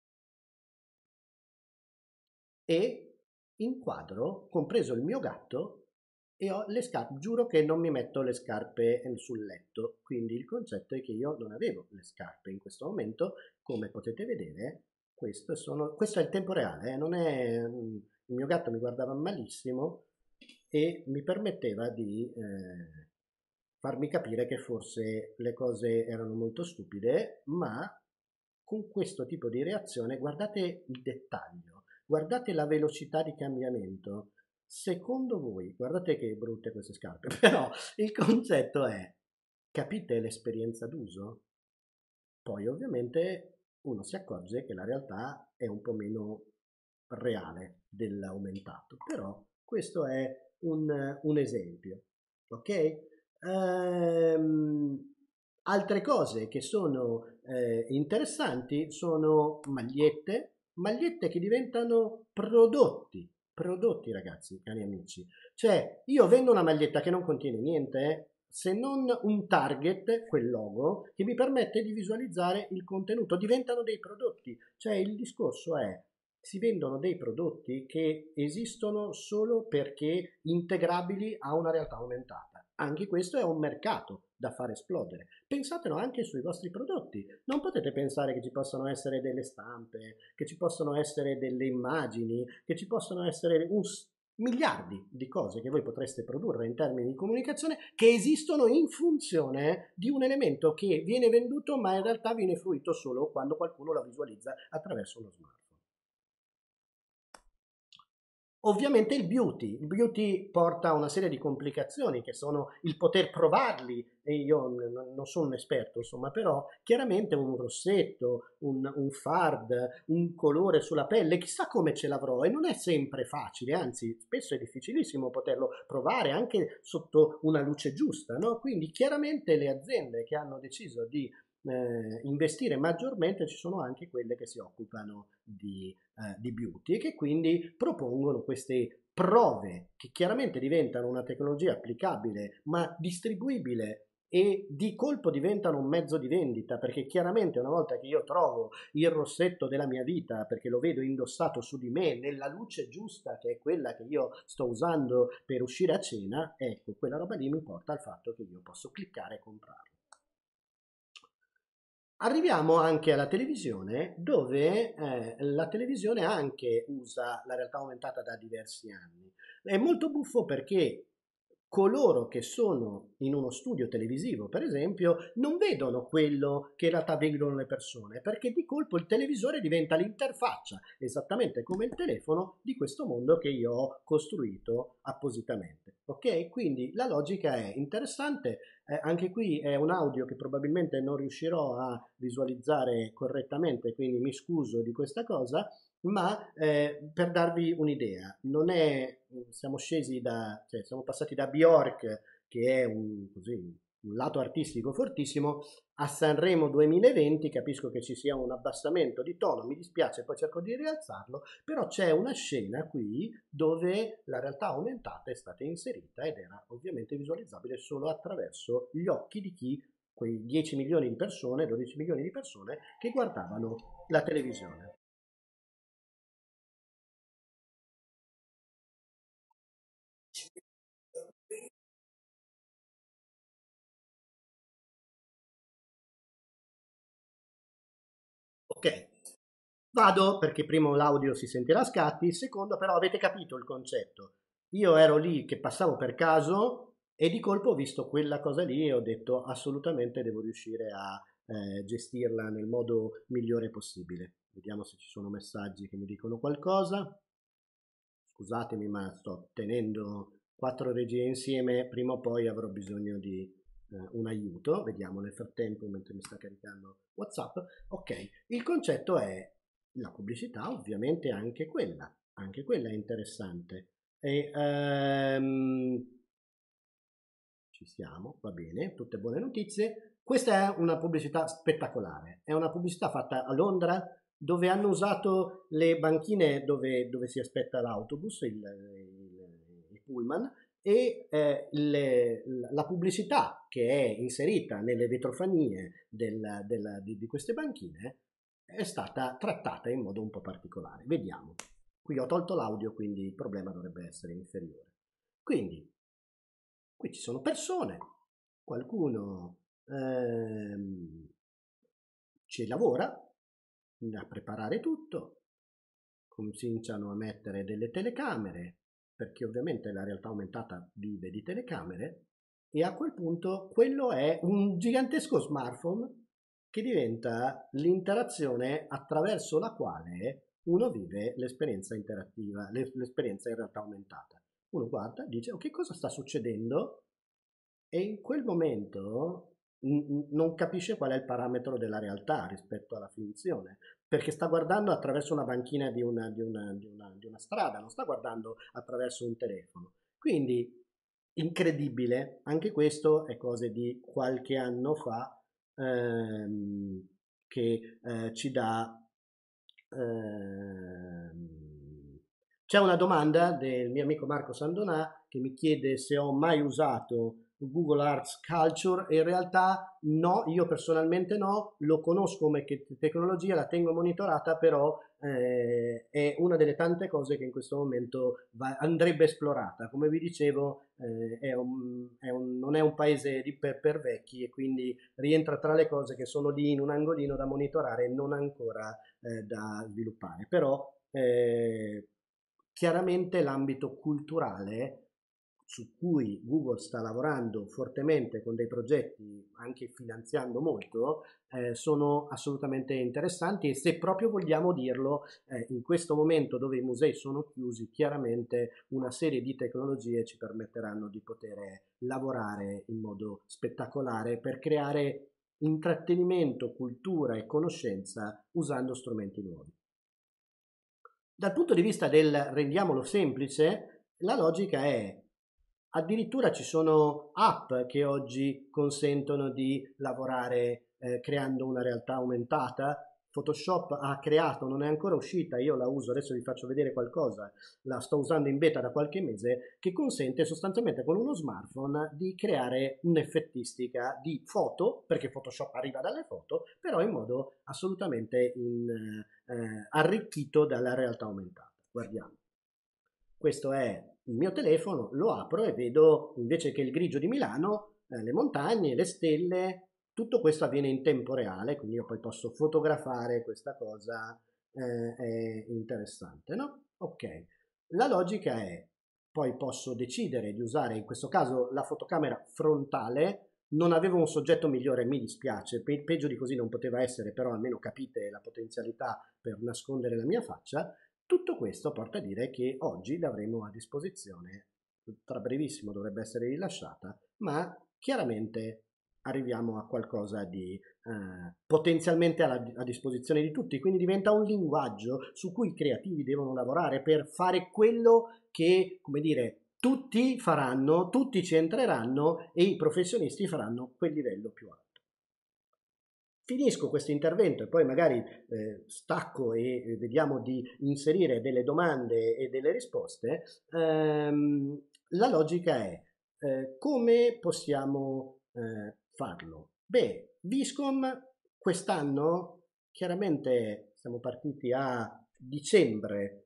e inquadro, compreso il mio gatto, e ho le scarpe. Giuro che non mi metto le scarpe eh, sul letto, quindi il concetto è che io non avevo le scarpe in questo momento, come potete vedere. Questo, sono, questo è il tempo reale, eh, non è, mm, il mio gatto mi guardava malissimo e mi permetteva di eh, farmi capire che forse le cose erano molto stupide, ma con questo tipo di reazione guardate il dettaglio, guardate la velocità di cambiamento. Secondo voi, guardate che brutte queste scarpe, però il concetto è, capite l'esperienza d'uso? Poi ovviamente uno si accorge che la realtà è un po' meno reale dell'aumentato, però questo è un, un esempio, ok? Ehm, altre cose che sono eh, interessanti sono magliette, magliette che diventano prodotti, prodotti ragazzi, cari amici. Cioè, io vendo una maglietta che non contiene niente, eh, se non un target, quel logo, che mi permette di visualizzare il contenuto. Diventano dei prodotti. Cioè, il discorso è, si vendono dei prodotti che esistono solo perché integrabili a una realtà aumentata. Anche questo è un mercato da far esplodere. Pensatelo anche sui vostri prodotti. Non potete pensare che ci possano essere delle stampe, che ci possono essere delle immagini, che ci possono essere un miliardi di cose che voi potreste produrre in termini di comunicazione che esistono in funzione di un elemento che viene venduto ma in realtà viene fruito solo quando qualcuno la visualizza attraverso uno smartphone. Ovviamente il beauty, il beauty porta a una serie di complicazioni che sono il poter provarli, e io n- non sono un esperto, insomma, però chiaramente un rossetto, un, un fard, un colore sulla pelle, chissà come ce l'avrò, e non è sempre facile, anzi spesso è difficilissimo poterlo provare anche sotto una luce giusta, no? Quindi chiaramente le aziende che hanno deciso di eh, investire maggiormente, ci sono anche quelle che si occupano di, eh, di beauty e che quindi propongono queste prove che chiaramente diventano una tecnologia applicabile ma distribuibile e di colpo diventano un mezzo di vendita, perché chiaramente una volta che io trovo il rossetto della mia vita, perché lo vedo indossato su di me nella luce giusta, che è quella che io sto usando per uscire a cena, ecco, quella roba lì mi porta al fatto che io posso cliccare e comprarlo. Arriviamo anche alla televisione, dove eh, la televisione anche usa la realtà aumentata da diversi anni. È molto buffo perché coloro che sono in uno studio televisivo, per esempio, non vedono quello che in realtà vedono le persone, perché di colpo il televisore diventa l'interfaccia, esattamente come il telefono, di questo mondo che io ho costruito appositamente. Ok? Quindi la logica è interessante. Eh, anche qui è un audio che probabilmente non riuscirò a visualizzare correttamente, quindi mi scuso di questa cosa, ma eh, per darvi un'idea, non è, siamo scesi da, cioè siamo passati da Bjork, che è un, così, un lato artistico fortissimo, a Sanremo duemilaventi, capisco che ci sia un abbassamento di tono, mi dispiace, poi cerco di rialzarlo, però c'è una scena qui dove la realtà aumentata è stata inserita ed era ovviamente visualizzabile solo attraverso gli occhi di chi, quei dieci milioni di persone, dodici milioni di persone che guardavano la televisione. Ok, vado perché primo l'audio si sentirà a scatti, secondo però avete capito il concetto. Io ero lì che passavo per caso e di colpo ho visto quella cosa lì e ho detto assolutamente devo riuscire a eh, gestirla nel modo migliore possibile. Vediamo se ci sono messaggi che mi dicono qualcosa. Scusatemi, ma sto tenendo quattro regie insieme, prima o poi avrò bisogno di eh, un aiuto. Vediamo nel frattempo mentre mi sta caricando WhatsApp. Ok, il concetto è la pubblicità, ovviamente anche quella, anche quella è interessante. E, ehm, ci siamo, va bene, tutte buone notizie. Questa è una pubblicità spettacolare, è una pubblicità fatta a Londra dove hanno usato le banchine dove, dove si aspetta l'autobus, il, il, il pullman, e eh, le- la pubblicità che è inserita nelle vetrofanie del- della- di, di queste banchine è stata trattata in modo un po' particolare. Vediamo. Qui ho tolto l'audio, quindi il problema dovrebbe essere inferiore. Quindi qui ci sono persone, qualcuno ehm, ci lavora a preparare tutto, cominciano a mettere delle telecamere, perché ovviamente la realtà aumentata vive di telecamere, e a quel punto quello è un gigantesco smartphone che diventa l'interazione attraverso la quale uno vive l'esperienza interattiva, l'esperienza in realtà aumentata. Uno guarda, dice, ok, cosa sta succedendo? E in quel momento n- non capisce qual è il parametro della realtà rispetto alla finzione, perché sta guardando attraverso una banchina di una, di una- di una- di una strada, non sta guardando attraverso un telefono. Quindi incredibile, anche questo è cose di qualche anno fa, ehm, che eh, ci dà. ehm, C'è una domanda del mio amico Marco Sandonà che mi chiede se ho mai usato Google Arts Culture, e in realtà no, io personalmente no, lo conosco come che- tecnologia, la tengo monitorata, però eh, è una delle tante cose che in questo momento va- andrebbe esplorata. Come vi dicevo, eh, è un- è un- non è un paese di- per, per vecchi, e quindi rientra tra le cose che sono lì in un angolino da monitorare e non ancora eh, da sviluppare. Però eh, chiaramente l'ambito culturale su cui Google sta lavorando fortemente con dei progetti, anche finanziando molto, eh, sono assolutamente interessanti e se proprio vogliamo dirlo, eh, in questo momento dove i musei sono chiusi, chiaramente una serie di tecnologie ci permetteranno di poter lavorare in modo spettacolare per creare intrattenimento, cultura e conoscenza usando strumenti nuovi. Dal punto di vista del rendiamolo semplice, la logica è addirittura ci sono app che oggi consentono di lavorare eh, creando una realtà aumentata. Photoshop ha creato, non è ancora uscita, io la uso, adesso vi faccio vedere qualcosa, la sto usando in beta da qualche mese, che consente sostanzialmente con uno smartphone di creare un'effettistica di foto, perché Photoshop arriva dalle foto, però in modo assolutamente in, eh, arricchito dalla realtà aumentata. Guardiamo. Questo è il mio telefono, lo apro e vedo invece che il grigio di Milano, eh, le montagne, le stelle, tutto questo avviene in tempo reale, quindi io poi posso fotografare questa cosa, eh, è interessante, no? Ok, la logica è, poi posso decidere di usare in questo caso la fotocamera frontale, non avevo un soggetto migliore, mi dispiace, Pe- peggio di così non poteva essere, però almeno capite la potenzialità per nascondere la mia faccia. Tutto questo porta a dire che oggi l'avremo a disposizione, tra brevissimo dovrebbe essere rilasciata, ma chiaramente arriviamo a qualcosa di eh, potenzialmente alla, a disposizione di tutti, quindi diventa un linguaggio su cui i creativi devono lavorare per fare quello che, come dire, tutti faranno, tutti ci entreranno e i professionisti faranno quel livello più alto. Finisco questo intervento e poi magari eh, stacco e eh, vediamo di inserire delle domande e delle risposte. Ehm, la logica è eh, come possiamo eh, farlo? Beh, Viscom quest'anno, chiaramente siamo partiti a dicembre,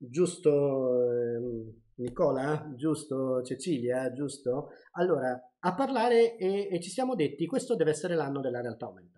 giusto ehm, Nicola? Giusto Cecilia? Giusto? Allora, a parlare e, e ci siamo detti questo deve essere l'anno della realtà aumentata.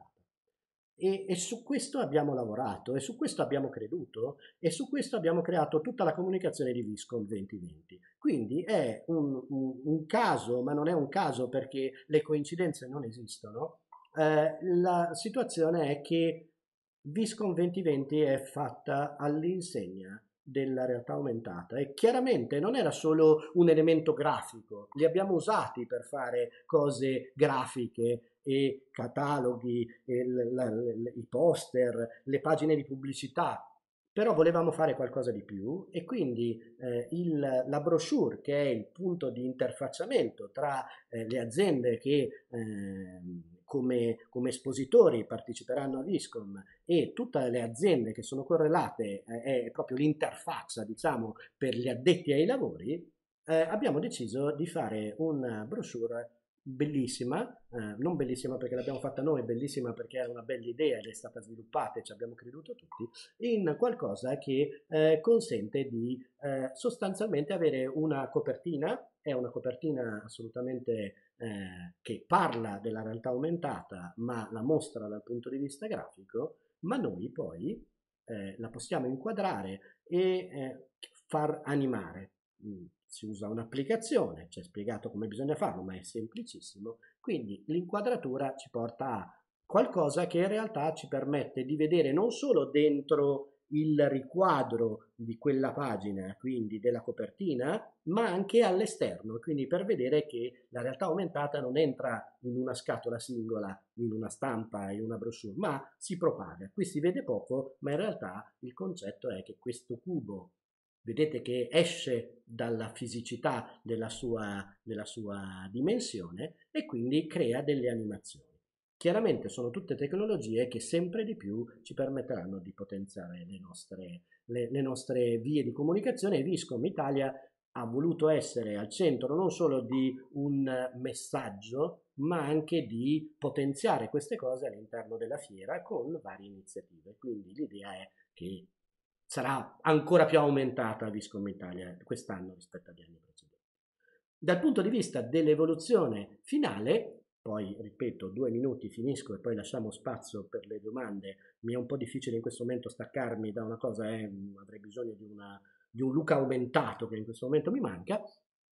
E, e su questo abbiamo lavorato, e su questo abbiamo creduto, e su questo abbiamo creato tutta la comunicazione di Viscom duemilaventi. Quindi è un, un, un caso, ma non è un caso perché le coincidenze non esistono. Eh, la situazione è che Viscom duemilaventi è fatta all'insegna della realtà aumentata e chiaramente non era solo un elemento grafico, li abbiamo usati per fare cose grafiche e cataloghi, e l- la- l- i poster, le pagine di pubblicità, però volevamo fare qualcosa di più e quindi eh, il, la brochure, che è il punto di interfacciamento tra eh, le aziende che eh, come, come espositori parteciperanno a Viscom e tutte le aziende che sono correlate, eh, è proprio l'interfaccia, diciamo, per gli addetti ai lavori, eh, abbiamo deciso di fare una brochure bellissima, eh, non bellissima perché l'abbiamo fatta noi, bellissima perché era una bella idea ed è stata sviluppata e ci abbiamo creduto tutti, in qualcosa che eh, consente di eh, sostanzialmente avere una copertina, è una copertina assolutamente eh, che parla della realtà aumentata, ma la mostra dal punto di vista grafico, ma noi poi eh, la possiamo inquadrare e eh, far animare. Mm, si usa un'applicazione, ci è spiegato come bisogna farlo, ma è semplicissimo. Quindi l'inquadratura ci porta a qualcosa che in realtà ci permette di vedere non solo dentro il riquadro di quella pagina, quindi della copertina, ma anche all'esterno, quindi per vedere che la realtà aumentata non entra in una scatola singola, in una stampa, in una brochure, ma si propaga. Qui si vede poco, ma in realtà il concetto è che questo cubo, vedete che esce dalla fisicità della sua, della sua dimensione e quindi crea delle animazioni. Chiaramente sono tutte tecnologie che sempre di più ci permetteranno di potenziare le nostre, le, le nostre vie di comunicazione e Viscom Italia ha voluto essere al centro non solo di un messaggio, ma anche di potenziare queste cose all'interno della fiera con varie iniziative. Quindi l'idea è che sarà ancora più aumentata Viscom Italia quest'anno rispetto agli anni precedenti. Dal punto di vista dell'evoluzione finale, poi ripeto, due minuti finisco e poi lasciamo spazio per le domande. Mi è un po' difficile in questo momento staccarmi da una cosa, eh, avrei bisogno di, una, di un Luca aumentato che in questo momento mi manca.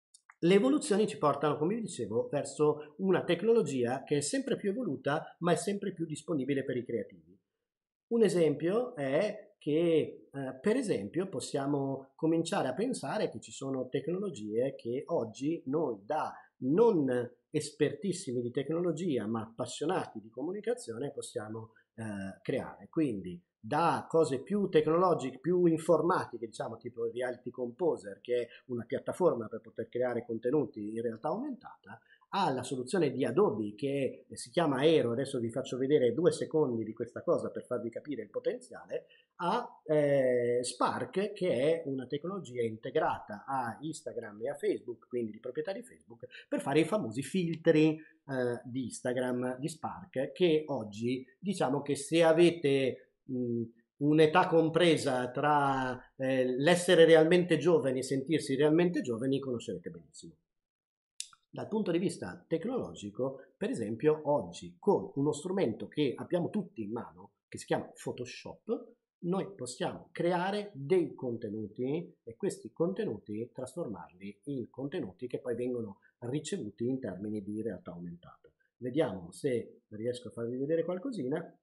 Le evoluzioni ci portano, come vi dicevo, verso una tecnologia che è sempre più evoluta, ma è sempre più disponibile per i creativi. Un esempio è che, eh, per esempio, possiamo cominciare a pensare che ci sono tecnologie che oggi noi da non espertissimi di tecnologia, ma appassionati di comunicazione, possiamo eh, creare. Quindi da cose più tecnologiche, più informatiche, diciamo tipo Reality Composer, che è una piattaforma per poter creare contenuti in realtà aumentata, alla soluzione di Adobe che si chiama Aero, adesso vi faccio vedere due secondi di questa cosa per farvi capire il potenziale, a eh, Spark, che è una tecnologia integrata a Instagram e a Facebook, quindi di proprietà di Facebook, per fare i famosi filtri eh, di Instagram, di Spark, che oggi diciamo che se avete mh, un'età compresa tra eh, l'essere realmente giovani e sentirsi realmente giovani, conoscerete benissimo. Dal punto di vista tecnologico, per esempio, oggi con uno strumento che abbiamo tutti in mano, che si chiama Photoshop, noi possiamo creare dei contenuti e questi contenuti trasformarli in contenuti che poi vengono ricevuti in termini di realtà aumentata. Vediamo se riesco a farvi vedere qualcosina.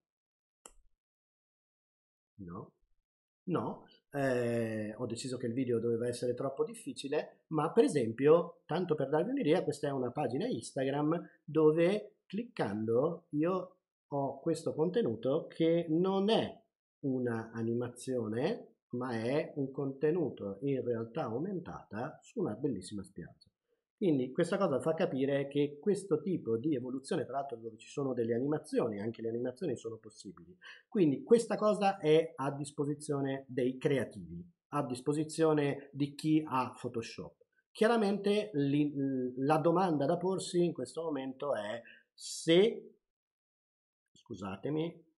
No, no, eh, ho deciso che il video doveva essere troppo difficile, ma per esempio, tanto per darvi un'idea, questa è una pagina Instagram dove cliccando io ho questo contenuto che non è una animazione, ma è un contenuto in realtà aumentata su una bellissima spiaggia. Quindi questa cosa fa capire che questo tipo di evoluzione, tra l'altro dove ci sono delle animazioni, anche le animazioni sono possibili, quindi questa cosa è a disposizione dei creativi, a disposizione di chi ha Photoshop. Chiaramente la domanda da porsi in questo momento è se, scusatemi,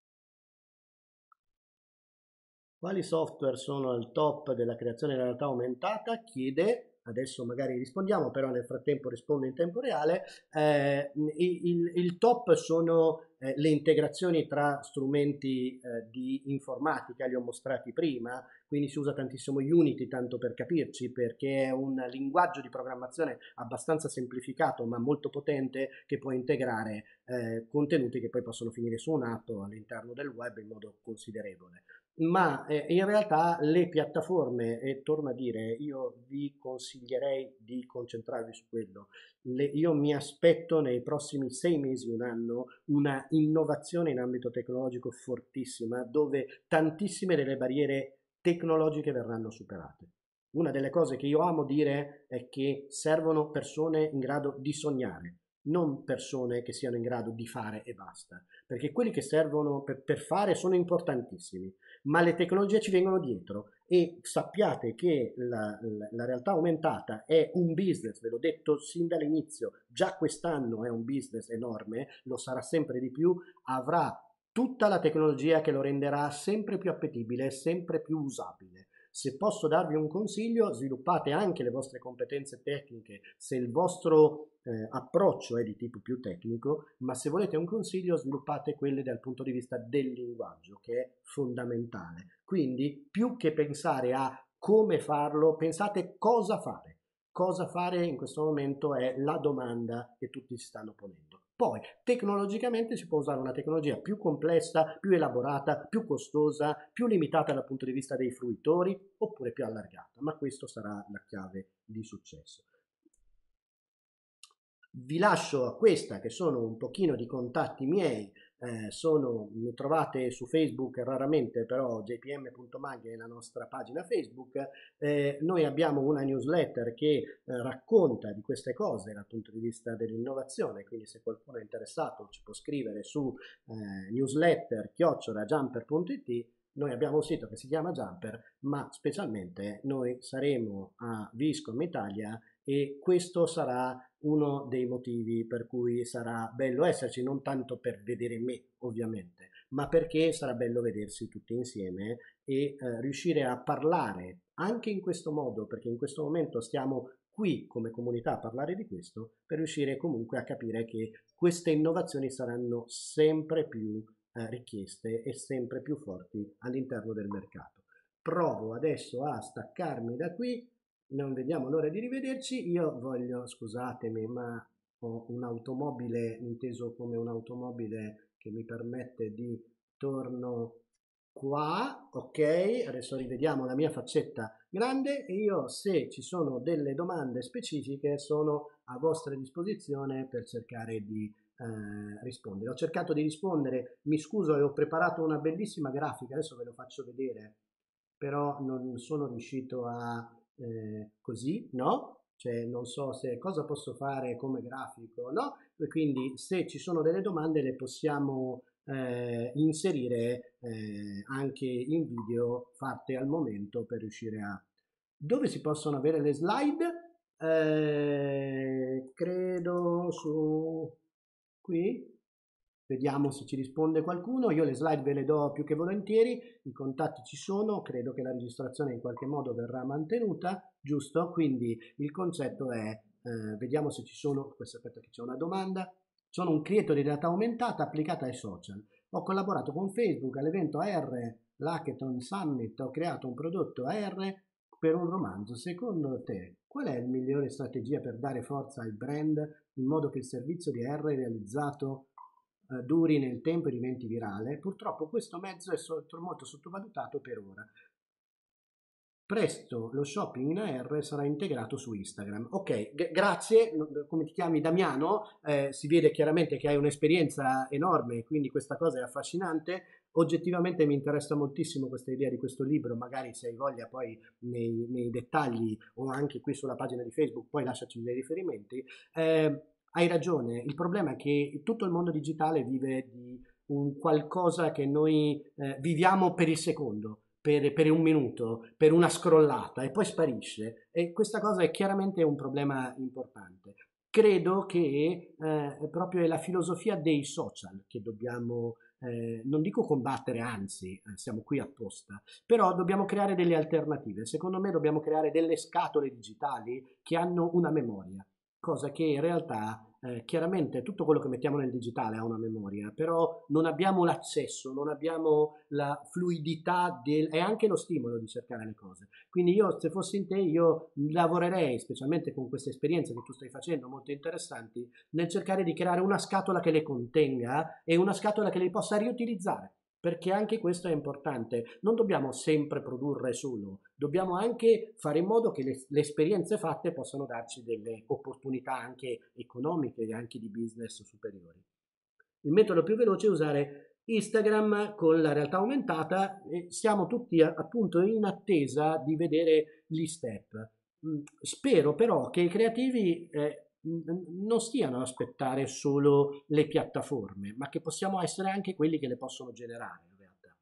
quali software sono al top della creazione della realtà aumentata? Chiede, adesso magari rispondiamo, però nel frattempo rispondo in tempo reale, eh, il, il top sono eh, le integrazioni tra strumenti eh, di informatica, li ho mostrati prima, quindi si usa tantissimo Unity, tanto per capirci, perché è un linguaggio di programmazione abbastanza semplificato ma molto potente che può integrare eh, contenuti che poi possono finire su un'app o all'interno del web in modo considerevole. Ma eh, in realtà le piattaforme, e torno a dire, io vi consiglierei di concentrarvi su quello. Le, io mi aspetto nei prossimi sei mesi, un anno, una innovazione in ambito tecnologico fortissima, dove tantissime delle barriere tecnologiche verranno superate. Una delle cose che io amo dire è che servono persone in grado di sognare, non persone che siano in grado di fare e basta, perché quelli che servono per, per fare sono importantissimi, ma le tecnologie ci vengono dietro e sappiate che la, la, la realtà aumentata è un business, ve l'ho detto sin dall'inizio, già quest'anno è un business enorme, lo sarà sempre di più, avrà tutta la tecnologia che lo renderà sempre più appetibile e sempre più usabile. Se posso darvi un consiglio, sviluppate anche le vostre competenze tecniche se il vostro eh, approccio è di tipo più tecnico, ma se volete un consiglio sviluppate quelle dal punto di vista del linguaggio, che è fondamentale. Quindi più che pensare a come farlo, pensate cosa fare. Cosa fare in questo momento è la domanda che tutti si stanno ponendo. Poi, tecnologicamente si può usare una tecnologia più complessa, più elaborata, più costosa, più limitata dal punto di vista dei fruitori, oppure più allargata, ma questo sarà la chiave di successo. Vi lascio a questa che sono un pochino di contatti miei, eh, sono, mi trovate su Facebook raramente, però j p m punto mag è la nostra pagina Facebook, eh, noi abbiamo una newsletter che eh, racconta di queste cose dal punto di vista dell'innovazione, quindi se qualcuno è interessato ci può scrivere su eh, newsletter chiocciola jumper punto it. Noi abbiamo un sito che si chiama Jumper, ma specialmente noi saremo a Viscom Italia e questo sarà uno dei motivi per cui sarà bello esserci, non tanto per vedere me ovviamente, ma perché sarà bello vedersi tutti insieme e eh, riuscire a parlare anche in questo modo, perché in questo momento stiamo qui come comunità a parlare di questo, per riuscire comunque a capire che queste innovazioni saranno sempre più eh, richieste e sempre più forti all'interno del mercato. Provo adesso a staccarmi da qui non vediamo l'ora di rivederci. Io voglio, scusatemi, ma ho un'automobile, inteso come un'automobile che mi permette di torno qua, ok, adesso rivediamo la mia faccetta grande e io, se ci sono delle domande specifiche, sono a vostra disposizione per cercare di eh, rispondere. Ho cercato di rispondere, mi scuso e ho preparato una bellissima grafica, adesso ve lo faccio vedere, però non sono riuscito a eh, così, no? Cioè non so se cosa posso fare come grafico, no? E quindi se ci sono delle domande le possiamo eh, inserire eh, anche in video fatte al momento per riuscire a... Dove si possono avere le slide? Eh, credo su qui. Vediamo se ci risponde qualcuno. Io le slide ve le do più che volentieri, i contatti ci sono, credo che la registrazione in qualche modo verrà mantenuta, giusto? Quindi il concetto è, eh, vediamo se ci sono, questo aspetta che c'è una domanda. Sono un creator di realtà aumentata applicata ai social. Ho collaborato con Facebook all'evento A R, l'Hackathon Summit, ho creato un prodotto A R per un romanzo. Secondo te, qual è la migliore strategia per dare forza al brand in modo che il servizio di A R realizzato eh, duri nel tempo e diventi virale? Purtroppo questo mezzo è sotto, molto sottovalutato per ora. Presto lo shopping in A R sarà integrato su Instagram. Ok, g- grazie, come ti chiami, Damiano? Eh, si vede chiaramente che hai un'esperienza enorme, quindi questa cosa è affascinante. Oggettivamente mi interessa moltissimo questa idea di questo libro, magari se hai voglia poi nei, nei dettagli o anche qui sulla pagina di Facebook, poi lasciaci dei riferimenti. Eh, hai ragione, il problema è che tutto il mondo digitale vive di un qualcosa che noi eh, viviamo per il secondo. Per, per un minuto, per una scrollata e poi sparisce, e questa cosa è chiaramente un problema importante. Credo che eh, proprio è la filosofia dei social che dobbiamo, eh, non dico combattere, anzi eh, siamo qui apposta, però dobbiamo creare delle alternative. Secondo me dobbiamo creare delle scatole digitali che hanno una memoria, cosa che in realtà eh, chiaramente tutto quello che mettiamo nel digitale ha una memoria, però non abbiamo l'accesso, non abbiamo la fluidità del, e anche lo stimolo di cercare le cose. Quindi io, se fossi in te, io lavorerei, specialmente con queste esperienze che tu stai facendo, molto interessanti, nel cercare di creare una scatola che le contenga e una scatola che le possa riutilizzare. Perché anche questo è importante. Non dobbiamo sempre produrre solo, dobbiamo anche fare in modo che le, le esperienze fatte possano darci delle opportunità anche economiche e anche di business superiori. Il metodo più veloce è usare Instagram con la realtà aumentata e siamo tutti appunto in attesa di vedere gli step. Spero però che i creativi eh, non stiano ad aspettare solo le piattaforme, ma che possiamo essere anche quelli che le possono generare in realtà.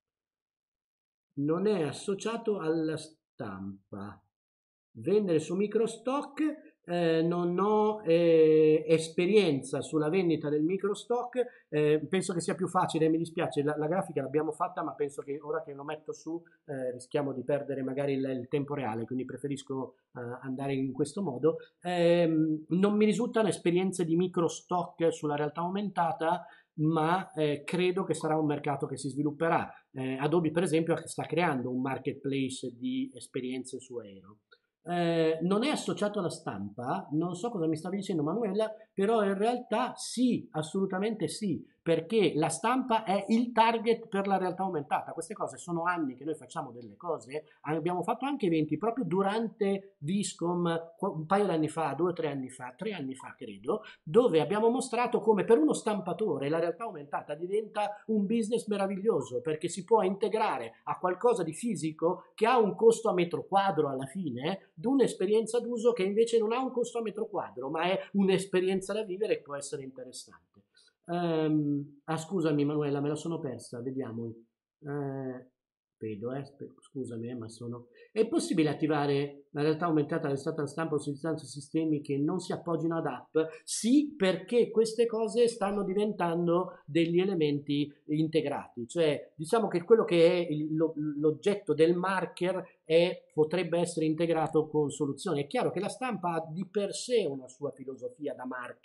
Non è associato alla stampa. Vendere su microstock, eh, non ho eh, esperienza sulla vendita del microstock, eh, penso che sia più facile, mi dispiace, la, la grafica l'abbiamo fatta, ma penso che ora che lo metto su eh, rischiamo di perdere magari il, il tempo reale, quindi preferisco eh, andare in questo modo. Ehm, non mi risultano esperienze di microstock sulla realtà aumentata, ma eh, credo che sarà un mercato che si svilupperà. Eh, Adobe, per esempio, sta creando un marketplace di esperienze su Aero. Eh, non è associato alla stampa, non so cosa mi stavi dicendo Manuela, però in realtà sì, assolutamente sì, perché la stampa è il target per la realtà aumentata. Queste cose sono anni che noi facciamo delle cose, abbiamo fatto anche eventi proprio durante Viscom un paio di anni fa, due o tre anni fa, tre anni fa credo, dove abbiamo mostrato come per uno stampatore la realtà aumentata diventa un business meraviglioso, perché si può integrare a qualcosa di fisico che ha un costo a metro quadro alla fine, di un'esperienza d'uso che invece non ha un costo a metro quadro, ma è un'esperienza da vivere che può essere interessante. Um, ah, scusami Manuela, me la sono persa, vediamo. Eh, vedo, eh, scusami, eh, ma sono... È possibile attivare la realtà aumentata all'estata alla stampa utilizzando sistemi che non si appoggino ad app? Sì, perché queste cose stanno diventando degli elementi integrati, cioè diciamo che quello che è il, lo, l'oggetto del marker è, potrebbe essere integrato con soluzioni. È chiaro che la stampa ha di per sé una sua filosofia da marker,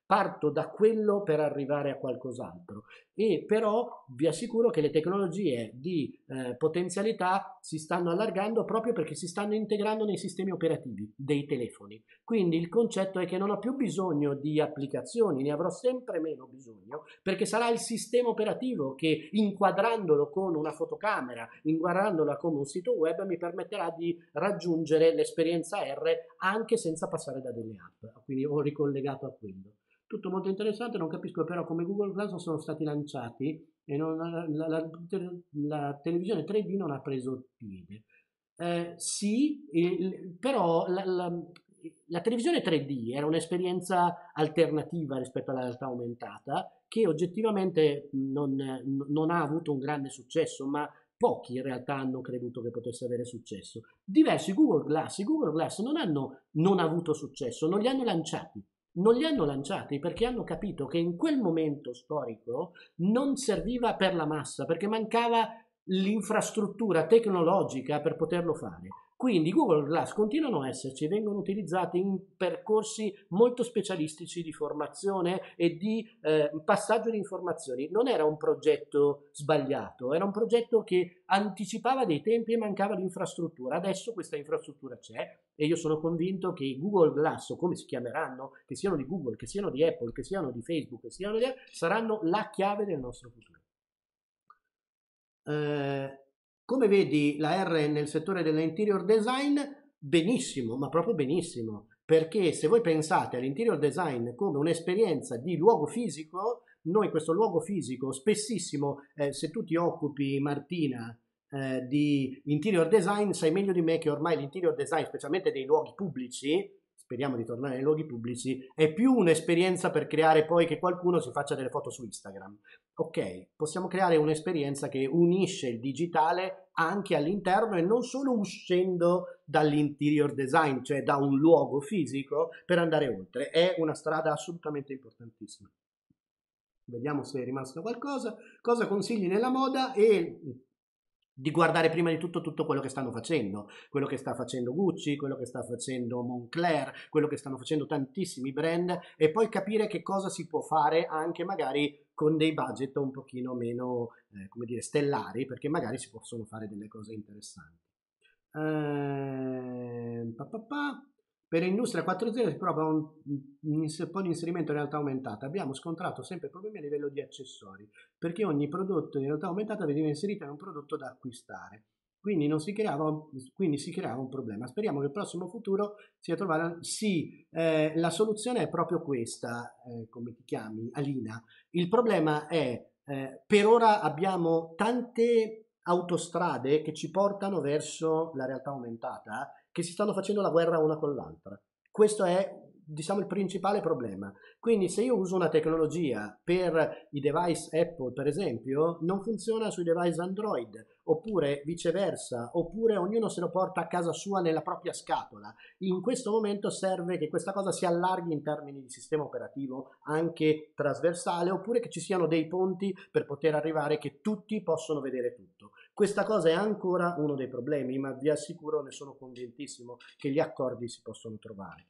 parto da quello per arrivare a qualcos'altro. E però vi assicuro che le tecnologie di eh, potenzialità si stanno allargando proprio perché si stanno integrando nei sistemi operativi dei telefoni. Quindi il concetto è che non ho più bisogno di applicazioni, ne avrò sempre meno bisogno, perché sarà il sistema operativo che, inquadrandolo con una fotocamera, inquadrandola come un sito web, mi permetterà di raggiungere l'esperienza R anche senza passare da delle app. Quindi ho ricollegato a quello. Tutto molto interessante, non capisco però come Google Glass sono stati lanciati e non, la, la, la televisione tre D non ha preso piede. Eh, sì, il, però la, la, la televisione tre D era un'esperienza alternativa rispetto alla realtà aumentata che oggettivamente non, non ha avuto un grande successo, ma pochi in realtà hanno creduto che potesse avere successo. Diversi Google Glass, i Google Glass non hanno non avuto successo, non li hanno lanciati. Non li hanno lanciati perché hanno capito che in quel momento storico non serviva per la massa, perché mancava l'infrastruttura tecnologica per poterlo fare. Quindi Google Glass continuano a esserci, vengono utilizzati in percorsi molto specialistici di formazione e di eh, passaggio di informazioni. Non era un progetto sbagliato, era un progetto che anticipava dei tempi e mancava l'infrastruttura. Adesso questa infrastruttura c'è e io sono convinto che i Google Glass, o come si chiameranno, che siano di Google, che siano di Apple, che siano di Facebook, che siano di... saranno la chiave del nostro futuro. Eh, come vedi la R nel settore dell'interior design? Benissimo, ma proprio benissimo, perché se voi pensate all'interior design come un'esperienza di luogo fisico, noi questo luogo fisico spessissimo, eh, se tu ti occupi, Martina, eh, di interior design, sai meglio di me che ormai l'interior design, specialmente dei luoghi pubblici, speriamo di tornare ai luoghi pubblici, è più un'esperienza per creare poi che qualcuno si faccia delle foto su Instagram. Ok, possiamo creare un'esperienza che unisce il digitale anche all'interno e non solo uscendo dall'interior design, cioè da un luogo fisico, per andare oltre. È una strada assolutamente importantissima. Vediamo se è rimasto qualcosa. Cosa consigli nella moda? E di guardare prima di tutto tutto quello che stanno facendo, quello che sta facendo Gucci, quello che sta facendo Moncler, quello che stanno facendo tantissimi brand e poi capire che cosa si può fare anche magari con dei budget un pochino meno, eh, come dire, stellari, perché magari si possono fare delle cose interessanti. Eh, pa, pa, pa. Per Industria quattro punto zero si prova un, un po' di inserimento in realtà aumentata. Abbiamo scontrato sempre problemi a livello di accessori, perché ogni prodotto in realtà aumentata veniva inserito in un prodotto da acquistare. Quindi, non si creava, quindi si creava un problema. Speriamo che il prossimo futuro sia trovare... Sì, eh, la soluzione è proprio questa, eh, come ti chiami, Alina. Il problema è, eh, per ora abbiamo tante autostrade che ci portano verso la realtà aumentata che si stanno facendo la guerra una con l'altra. Questo è, diciamo, il principale problema. Quindi se io uso una tecnologia per i device Apple, per esempio, non funziona sui device Android, oppure viceversa, oppure ognuno se lo porta a casa sua nella propria scatola. In questo momento serve che questa cosa si allarghi in termini di sistema operativo anche trasversale, oppure che ci siano dei ponti per poter arrivare che tutti possono vedere tutto. Questa cosa è ancora uno dei problemi, ma vi assicuro, ne sono convintissimo, che gli accordi si possono trovare.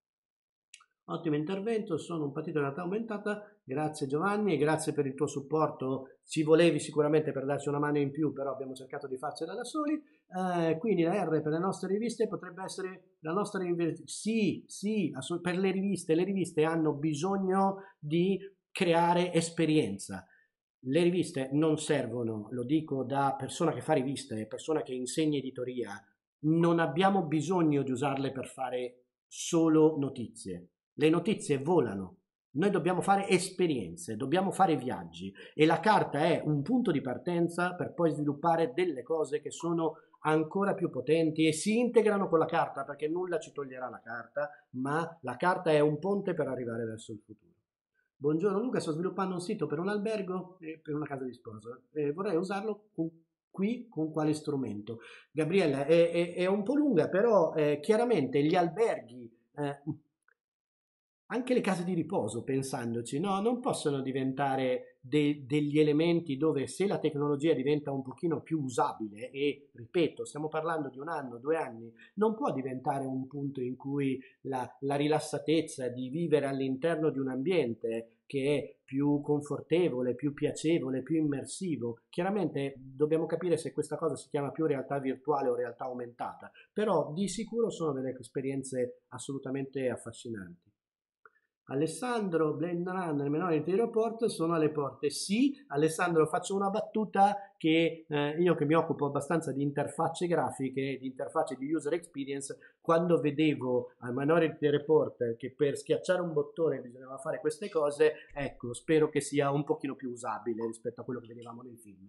Ottimo intervento, sono un partito in realtà aumentata, grazie Giovanni e grazie per il tuo supporto, ci volevi sicuramente per darci una mano in più, però abbiamo cercato di farcela da soli, eh, quindi la R per le nostre riviste potrebbe essere la nostra rivista, sì, sì, per le riviste, le riviste hanno bisogno di creare esperienza. Le riviste non servono, lo dico da persona che fa riviste, persona che insegna editoria, non abbiamo bisogno di usarle per fare solo notizie. Le notizie volano, noi dobbiamo fare esperienze, dobbiamo fare viaggi e la carta è un punto di partenza per poi sviluppare delle cose che sono ancora più potenti e si integrano con la carta perché nulla ci toglierà la carta, ma la carta è un ponte per arrivare verso il futuro. Buongiorno Luca, sto sviluppando un sito per un albergo e per una casa di sposa. Eh, vorrei usarlo con, qui con quale strumento? Gabriella, è, è, è un po' lunga, però eh, chiaramente gli alberghi... Eh, Anche le case di riposo, pensandoci, no, non possono diventare de- degli elementi dove se la tecnologia diventa un pochino più usabile, e ripeto, stiamo parlando di un anno, due anni, non può diventare un punto in cui la, la rilassatezza di vivere all'interno di un ambiente che è più confortevole, più piacevole, più immersivo. Chiaramente dobbiamo capire se questa cosa si chiama più realtà virtuale o realtà aumentata, però di sicuro sono delle esperienze assolutamente affascinanti. Alessandro, Blade Runner, Minority Report sono alle porte. Sì, Alessandro, faccio una battuta che eh, io che mi occupo abbastanza di interfacce grafiche, di interfacce di user experience, quando vedevo al Minority Report che per schiacciare un bottone bisognava fare queste cose, ecco, spero che sia un pochino più usabile rispetto a quello che vedevamo nei film.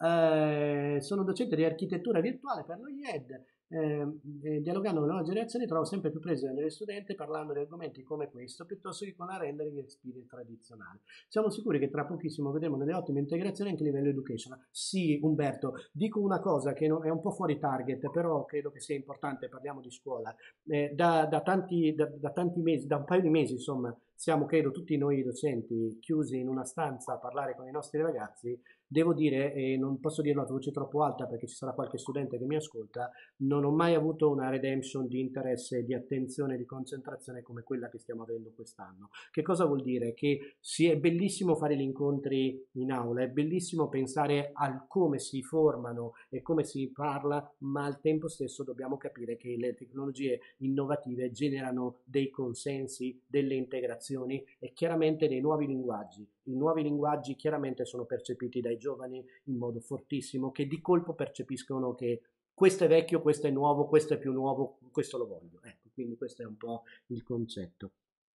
Eh, sono docente di architettura virtuale per lo I E D. Eh, eh, dialogando con le nuove generazioni trovo sempre più prese nelle studenti parlando di argomenti come questo piuttosto che con la rendering experience tradizionale. Siamo sicuri che tra pochissimo vedremo delle ottime integrazioni anche a livello educational. Sì, Umberto, dico una cosa che non, è un po' fuori target, però credo che sia importante, parliamo di scuola. Eh, da, da, tanti, da, da tanti mesi, da un paio di mesi, insomma, siamo, credo, tutti noi docenti chiusi in una stanza a parlare con i nostri ragazzi. Devo dire, e non posso dirlo a voce troppo alta perché ci sarà qualche studente che mi ascolta, non ho mai avuto una redemption di interesse, di attenzione, di concentrazione come quella che stiamo avendo quest'anno. Che cosa vuol dire? Che sì, è bellissimo fare gli incontri in aula, è bellissimo pensare al come si formano e come si parla, ma al tempo stesso dobbiamo capire che le tecnologie innovative generano dei consensi, delle integrazioni e chiaramente dei nuovi linguaggi. I nuovi linguaggi chiaramente sono percepiti dai giovani in modo fortissimo, che di colpo percepiscono che questo è vecchio, questo è nuovo, questo è più nuovo, questo lo voglio. Ecco, quindi questo è un po' il concetto.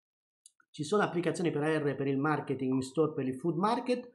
Ci sono applicazioni per A R per il marketing in store per il food market.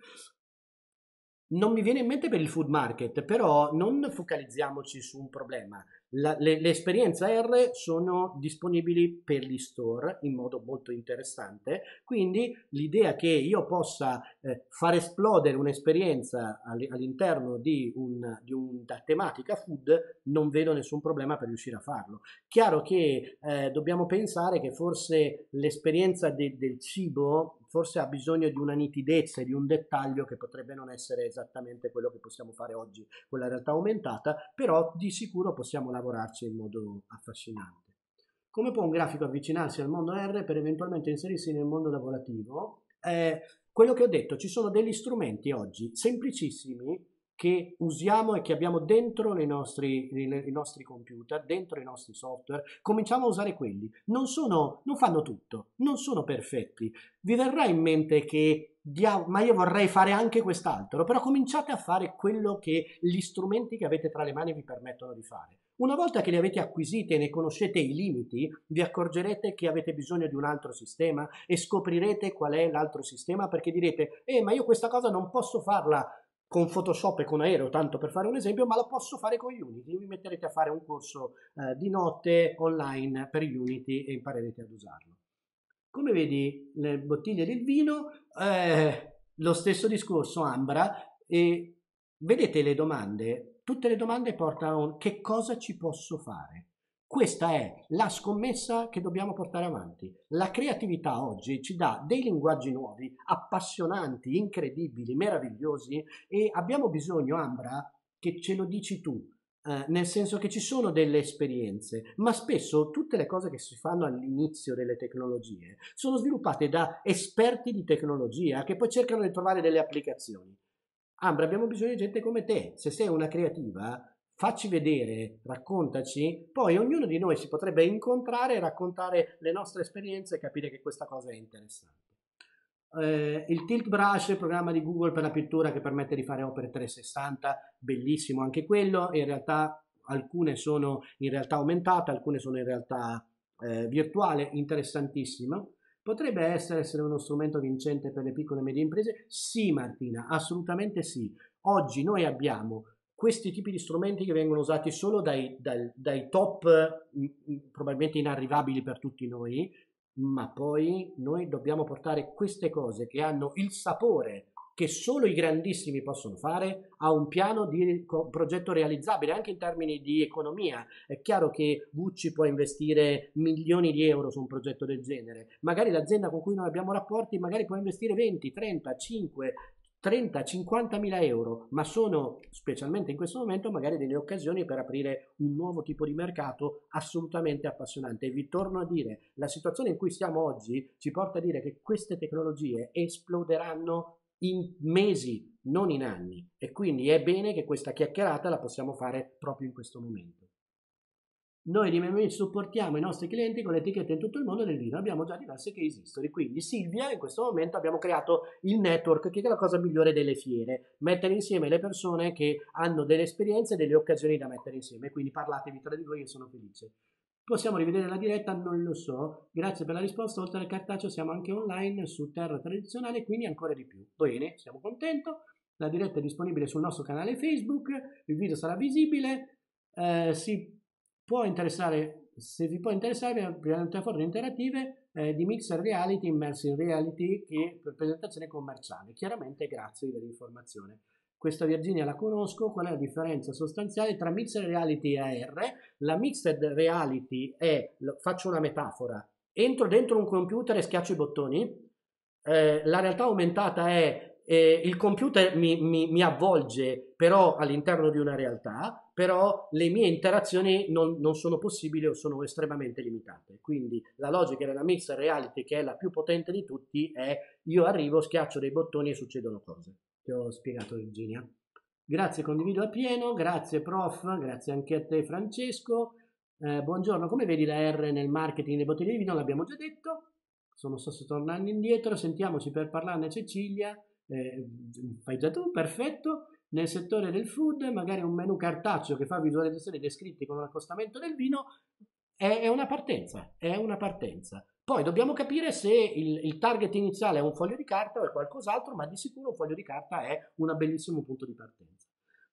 Non mi viene in mente per il food market, però non focalizziamoci su un problema. La, le, le esperienze A R sono disponibili per gli store in modo molto interessante, quindi l'idea che io possa eh, far esplodere un'esperienza all'interno di, un, di una tematica food, non vedo nessun problema per riuscire a farlo. Chiaro che eh, dobbiamo pensare che forse l'esperienza de, del cibo forse ha bisogno di una nitidezza e di un dettaglio che potrebbe non essere esattamente quello che possiamo fare oggi con la realtà aumentata, però di sicuro possiamo lavorarci in modo affascinante. Come può un grafico avvicinarsi al mondo R per eventualmente inserirsi nel mondo lavorativo? Eh, quello che ho detto, ci sono degli strumenti oggi semplicissimi che usiamo e che abbiamo dentro nei nostri, nei nostri computer, dentro i nostri software. Cominciamo a usare quelli. Non sono, non fanno tutto, non sono perfetti. Vi verrà in mente che dia- ma io vorrei fare anche quest'altro, però cominciate a fare quello che gli strumenti che avete tra le mani vi permettono di fare. Una volta che li avete acquisiti e ne conoscete i limiti, vi accorgerete che avete bisogno di un altro sistema e scoprirete qual è l'altro sistema perché direte, eh, ma io questa cosa non posso farla con Photoshop e con Aero, tanto per fare un esempio, ma la posso fare con Unity. Vi metterete a fare un corso eh, di notte online per Unity e imparerete ad usarlo. Come vedi, le bottiglie del vino, eh, lo stesso discorso Ambra, e vedete le domande, tutte le domande portano a un che cosa ci posso fare? Questa è la scommessa che dobbiamo portare avanti. La creatività oggi ci dà dei linguaggi nuovi, appassionanti, incredibili, meravigliosi e abbiamo bisogno, Ambra, che ce lo dici tu, eh, nel senso che ci sono delle esperienze, ma spesso tutte le cose che si fanno all'inizio delle tecnologie sono sviluppate da esperti di tecnologia che poi cercano di trovare delle applicazioni. Ambra, abbiamo bisogno di gente come te. Se sei una creativa, facci vedere, raccontaci, poi ognuno di noi si potrebbe incontrare, raccontare le nostre esperienze e capire che questa cosa è interessante. Eh, il Tilt Brush, il programma di Google per la pittura che permette di fare opere trecentosessanta, bellissimo anche quello, in realtà alcune sono in realtà aumentate, alcune sono in realtà eh, virtuale, interessantissimo. Potrebbe essere, essere uno strumento vincente per le piccole e medie imprese? Sì, Martina, assolutamente sì. Oggi noi abbiamo questi tipi di strumenti che vengono usati solo dai, dai, dai top, mh, probabilmente inarrivabili per tutti noi, ma poi noi dobbiamo portare queste cose che hanno il sapore che solo i grandissimi possono fare, ha un piano di progetto realizzabile anche in termini di economia. È chiaro che Gucci può investire milioni di euro su un progetto del genere, magari l'azienda con cui noi abbiamo rapporti magari può investire venti, trenta, cinque, trenta, cinquanta mila euro, ma sono, specialmente in questo momento, magari delle occasioni per aprire un nuovo tipo di mercato assolutamente appassionante. E vi torno a dire, la situazione in cui siamo oggi ci porta a dire che queste tecnologie esploderanno in mesi, non in anni, e quindi è bene che questa chiacchierata la possiamo fare proprio in questo momento. Noi di Memory supportiamo i nostri clienti con le etichette in tutto il mondo del vino, abbiamo già diverse case history, quindi Silvia in questo momento abbiamo creato il network, che è la cosa migliore delle fiere, mettere insieme le persone che hanno delle esperienze e delle occasioni da mettere insieme, quindi parlatevi tra di voi, io sono felice. Possiamo rivedere la diretta? Non lo so, grazie per la risposta, oltre al cartaceo siamo anche online su terra tradizionale, quindi ancora di più. Bene, siamo contenti, la diretta è disponibile sul nostro canale Facebook, il video sarà visibile, eh, si può interessare, se vi può interessare, abbiamo piattaforme interattive eh, di Mixed Reality, Immersive Reality, che per presentazione commerciale. Chiaramente grazie dell'informazione. Questa Virginia la conosco. Qual è la differenza sostanziale tra Mixed Reality e A R? La Mixed Reality è, faccio una metafora, entro dentro un computer e schiaccio i bottoni. Eh, la realtà aumentata è eh, il computer mi, mi, mi avvolge però all'interno di una realtà, però le mie interazioni non, non sono possibili o sono estremamente limitate. Quindi la logica della Mixed Reality, che è la più potente di tutti, è io arrivo, schiaccio dei bottoni e succedono cose. Ti ho spiegato, Virginia. Grazie, condivido appieno, grazie prof, grazie anche a te Francesco. Eh, buongiorno, come vedi la R nel marketing delle bottiglie di vino? L'abbiamo già detto. Sono sto tornando indietro, sentiamoci per parlarne Cecilia. Eh, fai già tu, perfetto. Nel settore del food, magari un menu cartaceo che fa visualizzazioni descritti con l'accostamento del vino è, è una partenza, è una partenza. Poi dobbiamo capire se il, il target iniziale è un foglio di carta o è qualcos'altro, ma di sicuro un foglio di carta è un bellissimo punto di partenza.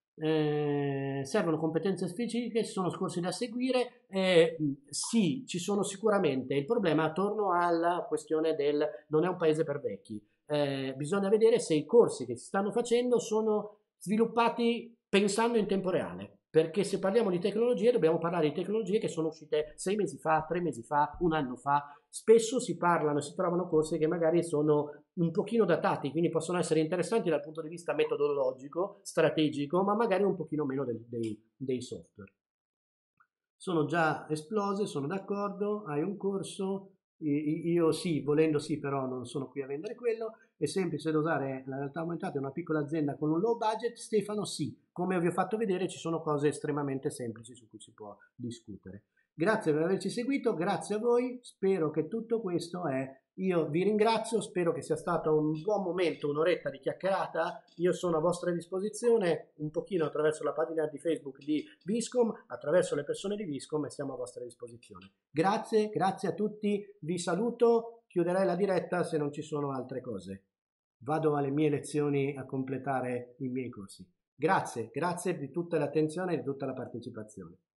Eh, servono competenze specifiche, ci sono corsi da seguire, eh, sì, ci sono sicuramente. Il problema attorno alla questione del non è un paese per vecchi. Eh, bisogna vedere se i corsi che si stanno facendo sono sviluppati pensando in tempo reale, perché se parliamo di tecnologie dobbiamo parlare di tecnologie che sono uscite sei mesi fa, tre mesi fa, un anno fa. Spesso si parlano, si trovano corsi che magari sono un pochino datati, quindi possono essere interessanti dal punto di vista metodologico, strategico, ma magari un pochino meno dei, dei, dei software. Sono già esplose, sono d'accordo, hai un corso, io sì, volendo sì, però non sono qui a vendere quello, è semplice da usare la realtà aumentata, è una piccola azienda con un low budget. Stefano, sì, come vi ho fatto vedere ci sono cose estremamente semplici su cui si può discutere. Grazie per averci seguito, grazie a voi, spero che tutto questo è, io vi ringrazio, spero che sia stato un buon momento, un'oretta di chiacchierata, io sono a vostra disposizione un pochino attraverso la pagina di Facebook di Viscom, attraverso le persone di Viscom e siamo a vostra disposizione. Grazie, grazie a tutti, vi saluto, chiuderei la diretta se non ci sono altre cose. Vado alle mie lezioni a completare i miei corsi. Grazie, grazie di tutta l'attenzione e di tutta la partecipazione.